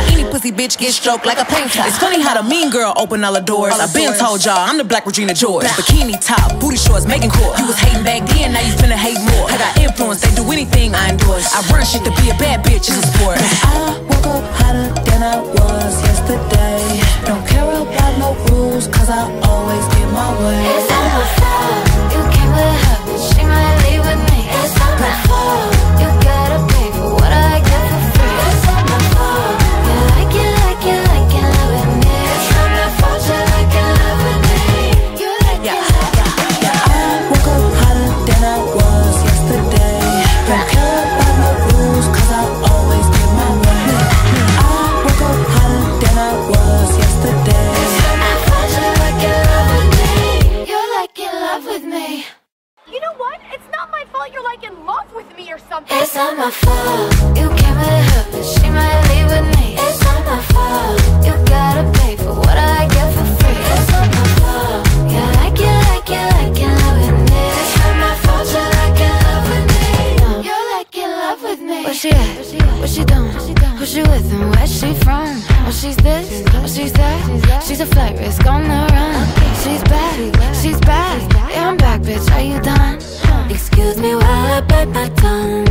pussy bitch get stroked like a painter. It's funny how the mean girl open all the doors. I been told y'all I'm the black Regina George. Bikini top, booty shorts, making court. You was hating back then, now you finna hate more. I got influence, they do anything I endorse. I run shit to be a bad bitch, it's a sport. I woke up hotter than I was yesterday. Don't care about no rules, cause I always get my way. It's not my fault. You came with her, but she might leave with me. It's not my fault. You gotta pay for what I get for free. It's not my fault. You like it, like it, like it, love with me. It's not my fault. You like it, love with me. You like it, like it. I woke up hotter than I was yesterday. Don't care about no rules, cause I always get my way. I woke up hotter than I was yesterday. It's not my fault. You like it, love with me. You like it, love with me. You know what? It's not my fault you're like in love with me or something. It's not my fault. You came with her, but she might leave with me. It's not my fault. You gotta pay for what I get for free. It's not my fault. You like it, like it, like it, love with me. It's not my fault. You like it, love with me. You like it, love with me. Where she at? What she doing? Who she with and where she from? Oh, she's this, oh, she's that. She's a flight risk on the run. She's back, she's back. Yeah, I'm back, bitch. Are you done? Excuse me while I bite my tongue.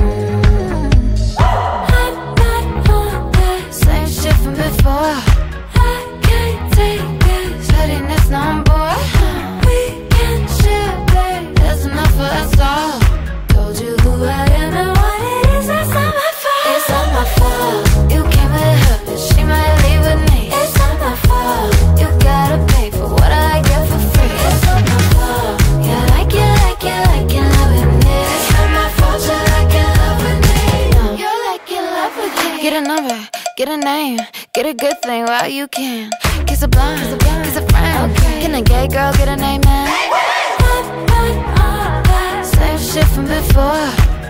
I'm not on that same shit from before. I can't take this pettiness no more. We can share, babe. There's enough for us all. Told you who I am and what it is. That's not my fault. It's not my fault. You came with her, but she might leave with me. It's not my fault. You gotta pay for what I get for free. It's not my fault. You like it, like it, like it, love with me. It's not my fault. You like it, love with me. You like it, love with me. Get a number, get a name, get a good thing while you can. Kiss a blind, kiss a friend. Can a gay girl get a name, man? Same shit from before.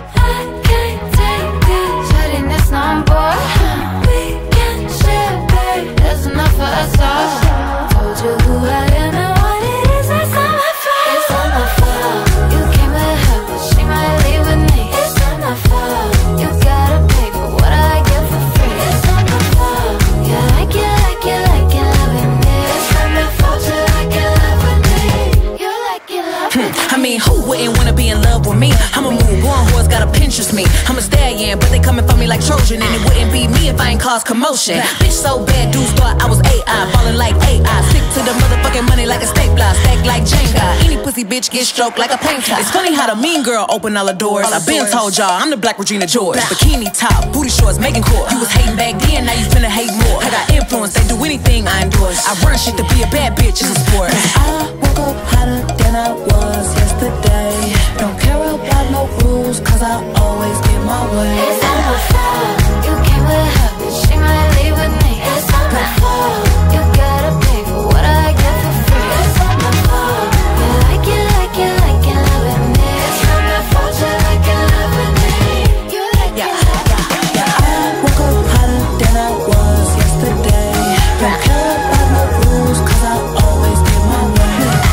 I can't take this pettiness no more. We can share, babe. There's enough for us all. Told you who I am and what it is. That's not my fault. It's not my fault. You came with her, but she might leave with me. It's not my fault. You gotta pay for what I get for free. It's not my fault. You like it, like it, like it, love with me. It's not my fault. You like it, love with me. You like it, love with me. I mean, who wouldn't wanna be in love with me? I'm a move on, horse gotta Pinterest me. I'm a stallion, but they coming for me like Trojan. And it wouldn't be me if I ain't cause commotion. Bitch so bad, dudes thought I was A I. Falling like A I. Stick to the motherfucking money like a stapler. Stack like Jenga. Any pussy bitch get stroked like a painter. It's funny how the mean girl open all the doors. I been told y'all I'm the black Regina George. Bikini top, booty shorts, making court. You was hating back then, now you finna hate more. I got influence, they do anything I endorse. I run shit to be a bad bitch, it's a sport. I woke up hotter than I was yesterday. Don't care about no rules, cause I always get my way. It's not my fault. You came with her, but she might leave with me. It's not my fault. You gotta pay for what I get for free. It's not my fault. You like it, like it, like it, love with me. It's not my fault. You like it, love with me. You like it, like it. I woke up hotter than I was yesterday. Don't care about no rules, cause I always get my way.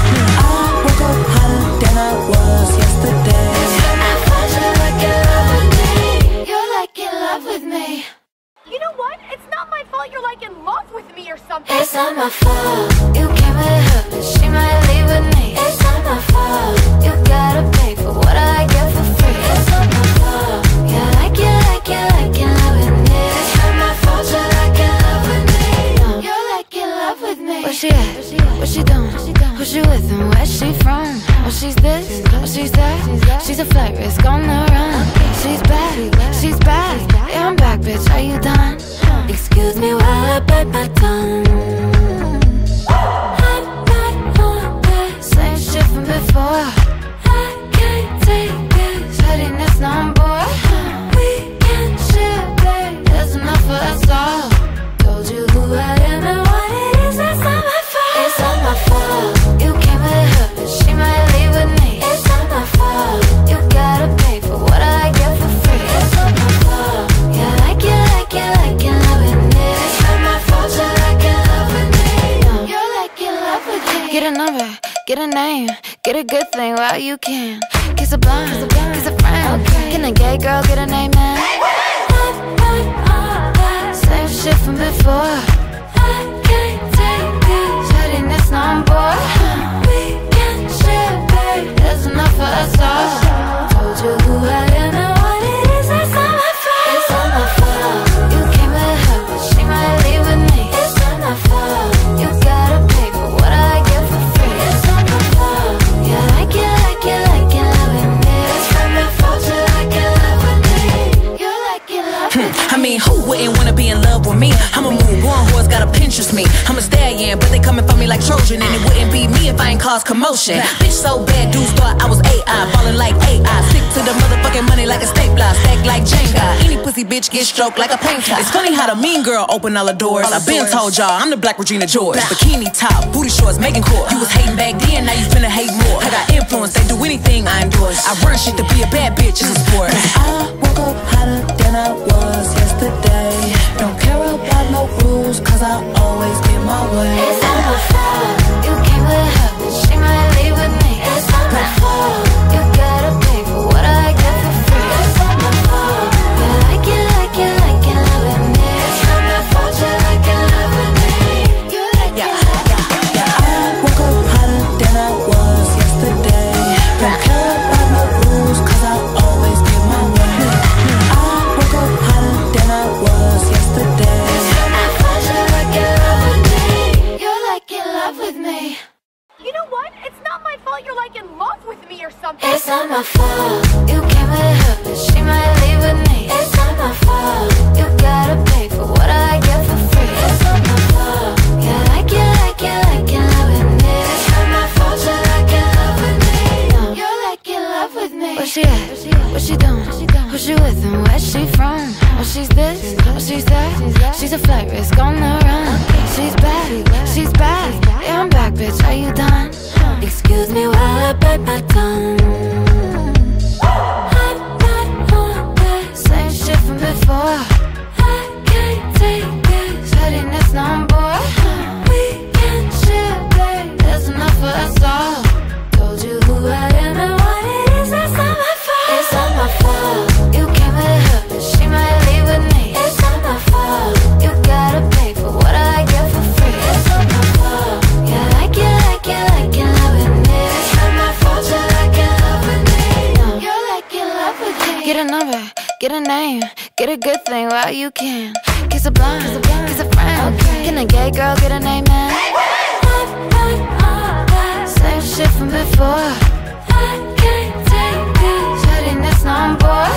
I woke up hotter than I was yesterday. It's not my fault. You like it, love with me. You like it, love with me. You know what? It's not my fault you're like in love with me or something. It's not my fault. You came with her, but she might leave with me. It's not my fault. You gotta pay for what I get for free. It's not my fault. You like it, like it, like it, love with me. It's not my fault. You like it, love with me. You like it, love with me. Where she at? What she doing? Who she with and where she from? Oh, she's this, oh, she's that. She's a flight risk on the run. She's back, she's back. Yeah, I'm back, bitch. Are you done? Excuse me while I bite my tongue. I'm not on that same shit from before. I can't take this pettiness no more. We can share, babe. There's enough for us all. Told you who I am and what it is. That's not my fault. It's not my fault. You came with her, but she might leave with me. It's not my fault. You gotta pay for what I get for free. It's not my fault. You like it, like it, like it, love with me. It's not my fault. You like it, love with me. You like it, love with me. Get a number, get a name, get a good thing while you can. Kiss a blind, kiss a friend. Can a gay girl get a name, man? Same shit from before. be in love with me, I'm a move on horse, gotta Pinterest me. I'm a stallion, but they coming for me like Trojan, and it wouldn't be me if I ain't cause commotion. Bitch so bad, dudes thought I was A I, ballin' like A I. Stick to the motherfucking money like a stapler, stack like Jenga. Any pussy bitch get stroked like a painter. It's funny how the mean girl open all the doors. I been told y'all I'm the Black Regina George. Bikini top, booty shorts, making court. You was hating back then, now you finna hate more. I got influence, they do anything I endorse. I run shit to be a bad bitch, it's a sport. I woke up hotter than I was yesterday. Don't care about no rules, cause I always get my way. It's not my fault. You came with her, but she might leave with me. It's not my fault. You gotta pay for what I get for free. It's not my fault. You like it, like it, like it, love with me. It's not my fault. You like it, love with me. You like it, like it. Yeah, I woke up hotter than I was yesterday. Don't care about no rules, cause I always get my way. I woke up hotter than I was yesterday. It's not my fault. You like it, love with me. You like it, love with me. You know what? It's not my fault you're like in love with me or something. It's not my fault. You came with her, but she might leave with me. It's not my fault. You gotta pay for what I get for free. It's not my fault. You like it, like it, like it, love with me. It's not my fault. You like it, love with me. No, you like it, love with me. Where she at? What she doing? Who she with and where she from? Oh, she's this, oh, she's that. She's a flight risk on the run. She's back, she's back. Yeah, I'm back, bitch. Are you done? Excuse me while I bite my tongue. I'm not on that same shit from before. I can't take this pettiness no more. We can share, babe. There's enough for us all. Told you who I am and what it is. That's not my fault. It's not my fault. You came with her, but she might leave with me. It's not my fault. You gotta pay for what I get for free. It's not my fault. You like it, like it, like it, love with me. It's not my fault. You like it, love with me. No, you like it, love with me. Get a number, get a name, get a good thing while you can. Kiss a blind, kiss a friend. Can a gay girl get a name, man? I'm not all that same shit from before. I can't take this pettiness no more.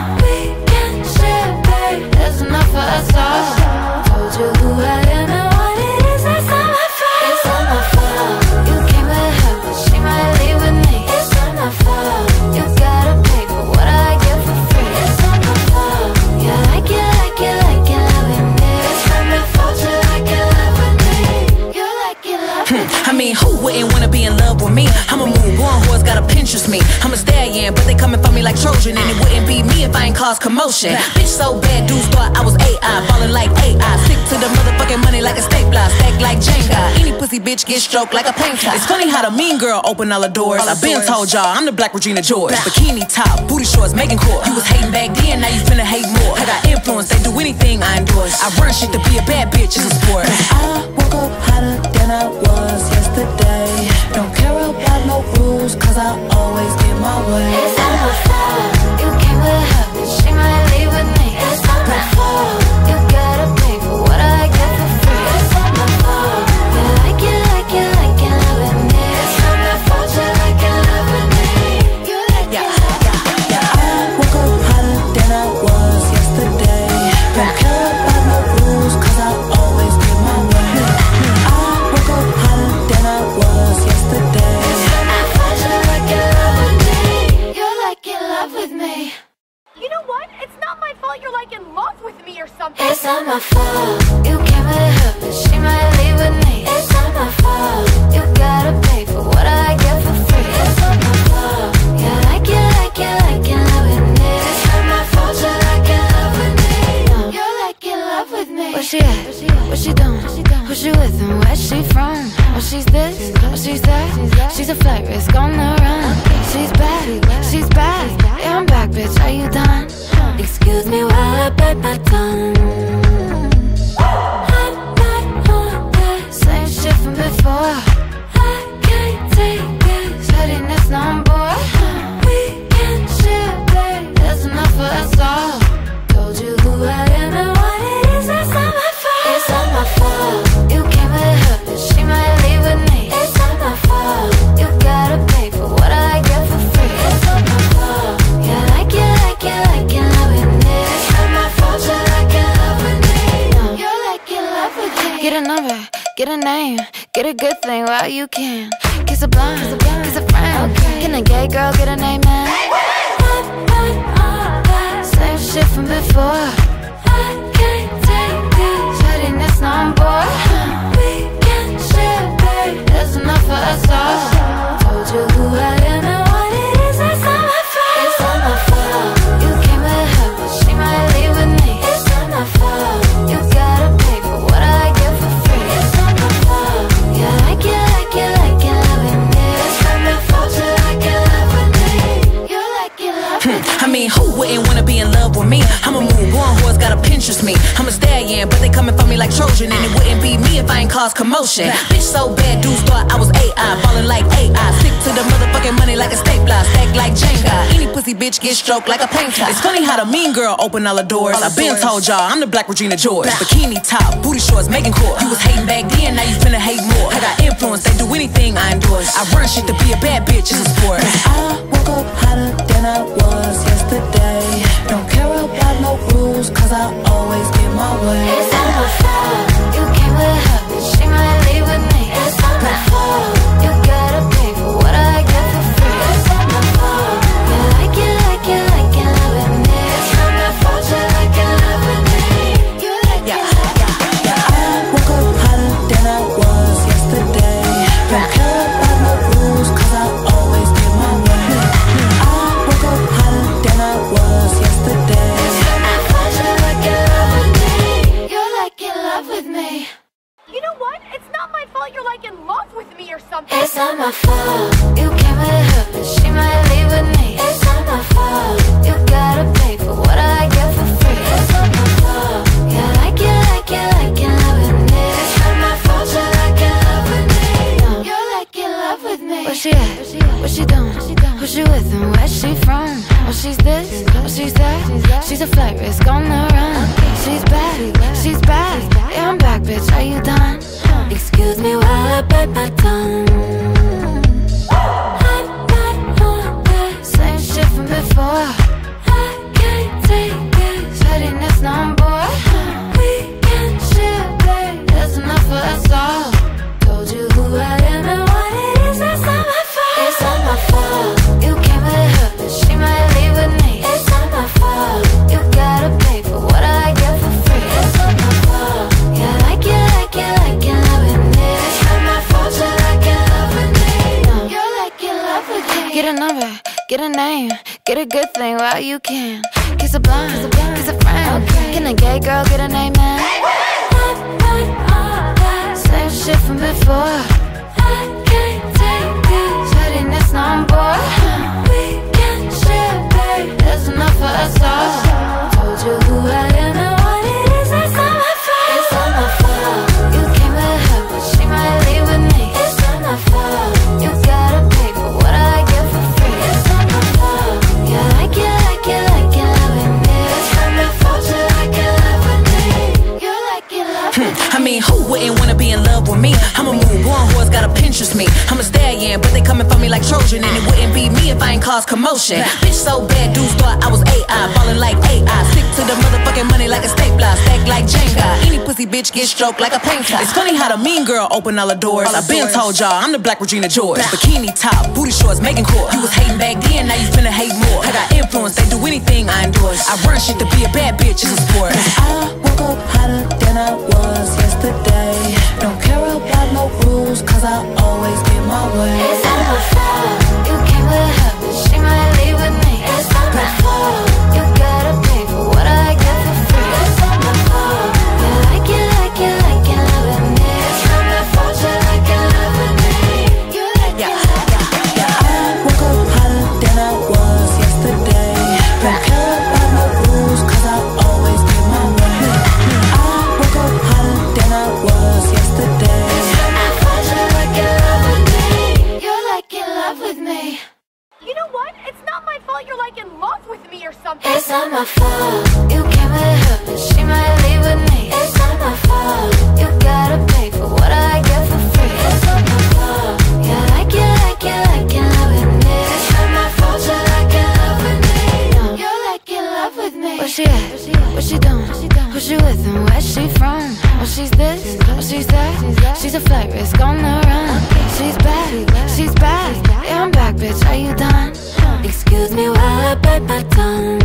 We can share, babe. There's enough for us all. Told you who I am and what it is. That's not my fault. It's not my fault. You came with her, but she might leave with me. It's not my fault. You gotta pay for what I get for free. It's not my fault. You like it, like it, like it, love with me. It's not my fault. You like it, love with me. You like it, love with me. I mean, who wouldn't wanna be in love with me? I'm a move on horse, gotta Pinterest me. I'm a stallion, but they coming for me like Trojan, and it wouldn't be me if I ain't cause commotion. Bitch so bad, dudes thought I was A I, ballin' like A I. Stick to the motherfucking money like a stapler, stack like Jenga. Any pussy bitch get stroked like a painter. It's funny how the mean girl open all the doors. I been told y'all I'm the Black Regina George. Bikini top, booty shorts, making court. You was hating back then, now you finna hate more. I got influence, they do anything I endorse. I run shit to be a bad bitch, it's a sport. I woke up hotter than I was yesterday. Don't care about no rules, cause I always get my way. It's not my fault. You came with her, but she might leave with me. It's not my fault. You gotta pay for what I get for free. It's not my fault. You like it, like it, like it, love with me. It's not my fault. You like it, love with me. You like it, like it. Yeah, I woke up hotter than I was yesterday. Don't care about no rules, cause I always get my way. I woke up hotter than I was yesterday. It's not my fault. You like it, love with me. You like it, love with me. You know what? It's not my fault you're like in love with me or something. It's not my fault. You came with her, but she might leave with me. It's not my fault. You gotta pay for what I get for free. It's not my fault. You like it, like it, like it, love with me. It's not my fault. You like it, love with me. No, you like it, love with me. Where she at? What she doing? Who she with and where she from? Oh, she's this, oh, she's that. She's a flight risk on the run. She's back, she's back. Yeah, I'm back, bitch. Are you done? Excuse me while I bite my tongue. I'm not on that same shit from before. I can't take this pettiness no more. We can share, babe. There's enough for us all. Told you who I am and what it is. That's not my fault. It's not my fault. You came with her, but she might leave with me. It's not my fault. You gotta pay for what I get for free. It's not my fault. You like it, like it, like it, love with me. It's not my fault. You like it. number, get a name, get a good thing while you can. Kiss a blind, kiss a friend. Can a gay girl get an amen? Same shit from before. I can't take this pettiness no more. We can share, babe. There's enough for us all. Told you who I am and what it is. It's not my fault. It's not my fault. You came with her, but she might leave with me. It's not my fault. You gotta pay for what I get for free. It's not my fault. You like it, like it, like it, loving me. It's not my fault. You like it, love with me. You like it, love with me. I mean, who wouldn't wanna be in love with me? I'm a move on, horse gotta Pinterest me. I'm a stallion, but they coming for me like Trojan, and it wouldn't be me if I ain't cause commotion. Bitch so bad, dudes thought I was A I, falling like A I. Stick to the motherfucking money like a stapler, stack like Jenga. Any pussy bitch get stroked like a painter. It's funny how the mean girl open all the doors. I been told y'all I'm the Black Regina George. Bikini top, booty shorts, making court. You was hating back then, now you finna hate more. I got influence, they do anything I endorse. I run shit to be a bad bitch, it's a sport. I woke up hotter than I was yesterday. Don't care about no rules, cause I always get my way. It's not my fault. You came with her, but she might leave with me. It's not my fault. You gotta pay for what I get for free. It's not my fault. You like it, like it, like it, love with me. It's not my fault. You like it, love with me. You like it, love with me. I woke up hotter than I was yesterday. Don't care about no rules, cause I always get my way. I woke up hotter than I was yesterday. You know what? It's not my fault you're like in love with me or something. It's not my fault. You came with her, but she might leave with me. It's not my fault. You gotta pay for what I get for free. It's not my fault. You like it, like it, like it, love with me. It's not my fault. You like it, love with me. You like it, love with me. Where she at? What she doing? Who she with and where she from? Oh, she's this, oh, she's that. She's a flight risk on the run. She's back, she's back. Yeah, I'm back, bitch. Are you done? Excuse me while I bite my tongue. I'm not on that same shit from before. I can't take this pettiness no more. We can share, babe. There's enough for us all. Told you who I am and what it is. That's not my fault. It's not my fault. You came with her, but she might leave with me. It's not my fault. You gotta pay for what I get for free. It's not my fault. You like it, like it, like it, love with me. It's not my fault. You like it, love with me. You like it, love with me. Get a number, get a name, get a good thing while you can. Kiss a blind, kiss a friend. Can a gay girl get an amen? Same shit from before. I can't take this pettiness no more. We can share, babe. There's enough for us all. Told you who I am and what it is. It's not my fault. It's not my fault. You came with her, but she might leave with me. It's not my fault. You gotta pay for what I get for free. It's not my fault. You like it, like it, like it, love with me. It's not my fault. You like it, love with me. You like it, love with me. I mean, who wouldn't wanna be in love with me? I'm a move on, horse gotta Pinterest me. I'm a stallion, but they coming for me like Trojan, and it wouldn't be me if I ain't cause commotion. Bitch so bad, dudes thought I was A I, falling like A I. Stick to the motherfucking money like a stapler, stack like Jenga. Any pussy bitch get stroked like a painter. It's funny how the mean girl open all the doors. I been told y'all I'm the Black Regina George. Bikini top, booty shorts, making court. You was hating back then, now you finna hate more. I got influence, they do anything I endorse. I run shit to be a bad bitch, it's a sport. I woke up hotter than I was yesterday. Don't care about no rules, cause I always get my way. It's not my fault. You came with her, but she might leave with me. It's not my fault. You gotta pay for what I get for free. It's not my fault. You like it, like it, like it, love with me. It's not my fault. You like it, love with me. You like it, love with me. I woke up hotter than I was yesterday. Don't care about no rules, cause I always get my way. I woke up hotter than I was yesterday. It's not my fault. You like it, love with me. You like it, love with me. You know what? It's not my fault you're like in love with me or something. It's not my fault. You came with her, but she might leave with me. It's not my fault. You gotta pay for what I get for free. It's not my fault. You like it, like it, like it, love with me. It's not my fault. You like it, love with me. You like it, love with me. Where she at? What she doing? Who she with and where she from? Oh, she's this, oh, she's that. She's a flight risk on the run. She's back, she's back. Yeah, I'm back, bitch, are you done? Excuse me while I bite my tongue.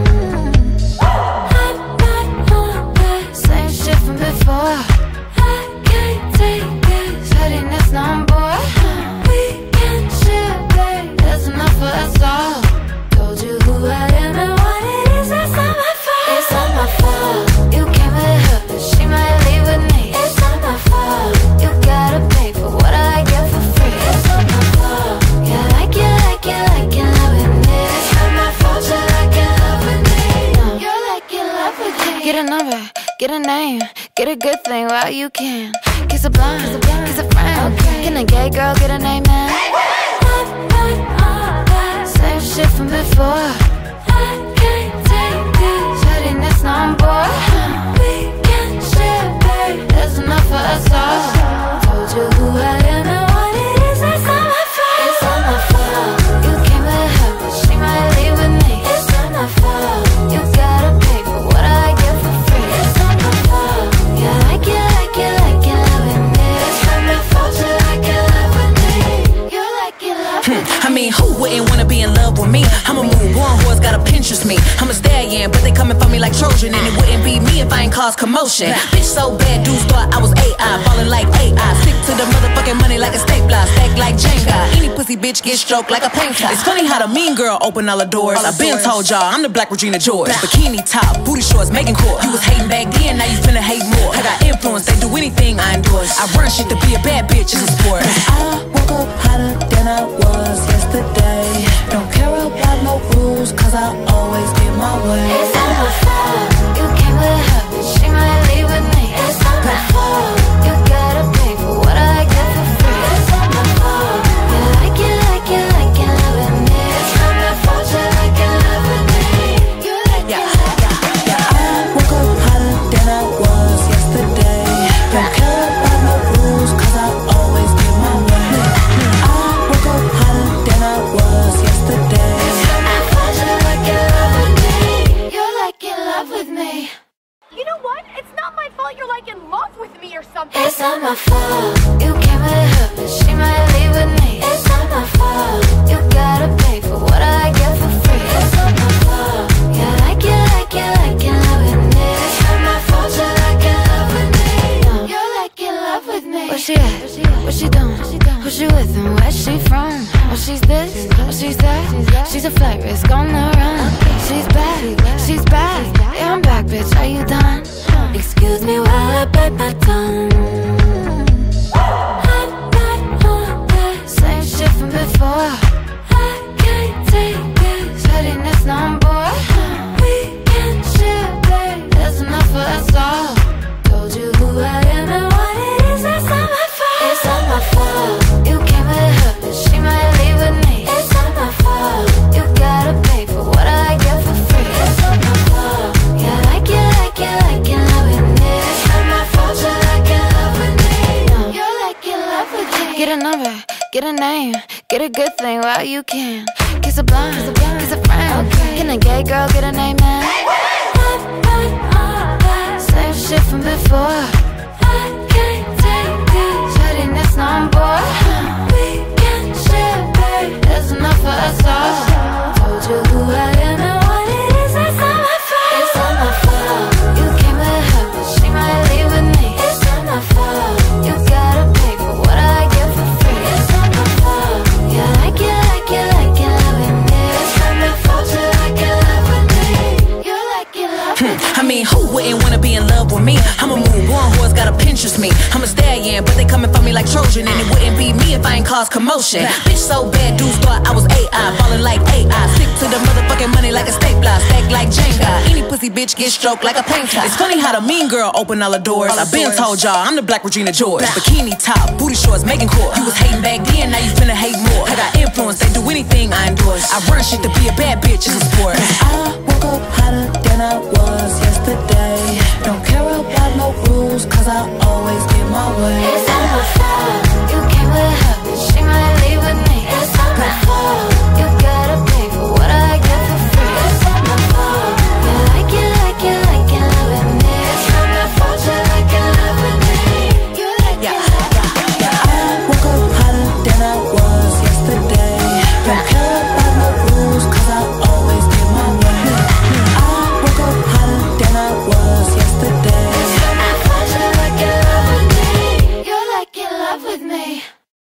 I'm not on that same shit from before. I can't take this pettiness no more. We can share, babe, there's enough for us all. Told you who I am and what it is, that's not my fault. It's not my fault. You came with her, but she might leave with me. It's not my fault. You gotta pay for what I get for free. It's not my fault. Yeah, like it, like it, like it, love with me. It's not my fault. You like it, love with me. No, you're like it, love with me. Get a number, get a name, get a good thing while you can. Kiss a blind, kiss a friend. Can a gay girl get a name, man? Same shit from before. I can't take this pettiness no more. We can share, babe, there's enough for us all. Told you who I am and what it is, that's not my fault. It's not my fault. You came with her, but she might leave with me. It's not my fault. You gotta pay for what I get for free. It's not my fault. Yeah, like it, like it, like it, love with me. It's not my fault. You like it, love with me. You like it, love with me. I mean, who wouldn't wanna be in love with me? I'm a move on horse, got a Pinterest me. I'm a stallion, but they coming for me like Trojan. And it wouldn't be me if I ain't cause commotion. Bitch so bad, dudes thought I was A I, ballin' like A I. Stick to the motherfucking money like a stapler, stack like Jenga. Any pussy bitch get stroked like a painter. It's funny how the mean girl open all the doors. I been told y'all I'm the Black Regina George. Bikini top, booty shorts, making court. You was hating back then, now you finna hate more. I got influence, they do anything I endorse. I run shit to be a bad bitch, it's a sport. I woke up hotter than I was yesterday. Don't care about no rules, cause I always get my way. It's not my fault. You came with her, but she might leave with me. It's not my fault. You gotta pay for what I get for free. It's not my fault. You like it, like it, like it, love with me. It's not my fault. You like it, love with me. You like it, like it. I woke up hotter than I was yesterday. Don't care about no rules, cause I always get my way. I woke up hotter than I was yesterday. It's not my fault. You like it, love with me. You like it, love with me. You know what? It's not my fault you're like in love with me or something. It's not my fault. You came with her, but she might leave with me. It's not my fault. You gotta pay for what I get for free. It's not my fault. Yeah, like it, like it, like it, love with me. It's not my fault. You like it, love with me. No, you like it, love with me. Where she at? What she doing? Who she with and where she from? Oh, she's this, oh, she's that. She's a flight risk on the run. She's back, she's back. Yeah, I'm back, bitch, are you done? Excuse me while I bite my tongue. I'm not on that same shit from before. I can't take this pettiness no more. We can share, babe, there's enough for us all. Told you who I am and what it is, that's not my fault. It's not my fault. You came with her, but she might leave with me. It's not my fault. You gotta pay for what I get for free. It's not my fault. Yeah, like it, like it, like it, love with me. It's not my fault. You like it, love with me. No, you like it, love with me. Get a number, get a name, get a good thing while you can. Kiss a blind, kiss a friend. Can a gay girl get a name, man? Same shit from before. I can't take this pettiness no more. We can share, babe, there's enough for us all. Told you who I am and what it is, that's not my fault. It's not my fault. You came with her, but she might leave with me. It's not my fault. You gotta pay for what I get for free. It's not my fault. Yeah, like it, like it, like it, love with me. It's not my fault. You like it, love with me. You like it, love with me. I mean, who wouldn't wanna be in love with me? I'm a move on horse, got a Pinterest me. I'm a stallion, but they coming for me like Trojan. And it wouldn't be me if I ain't cause commotion. Bitch so bad, dudes thought I was A I, ballin' like A I. Stick to the motherfucking money like a stapler, stack like Jenga. Any pussy bitch get stroked like a painter. It's funny how the mean girl open all the doors. I been told y'all I'm the Black Regina George. Bikini top, booty shorts, making court. You was hating back then, now you finna hate more. I got influence, they do anything I endorse. I run shit to be a bad bitch, it's a sport. I woke up hotter than I was yesterday.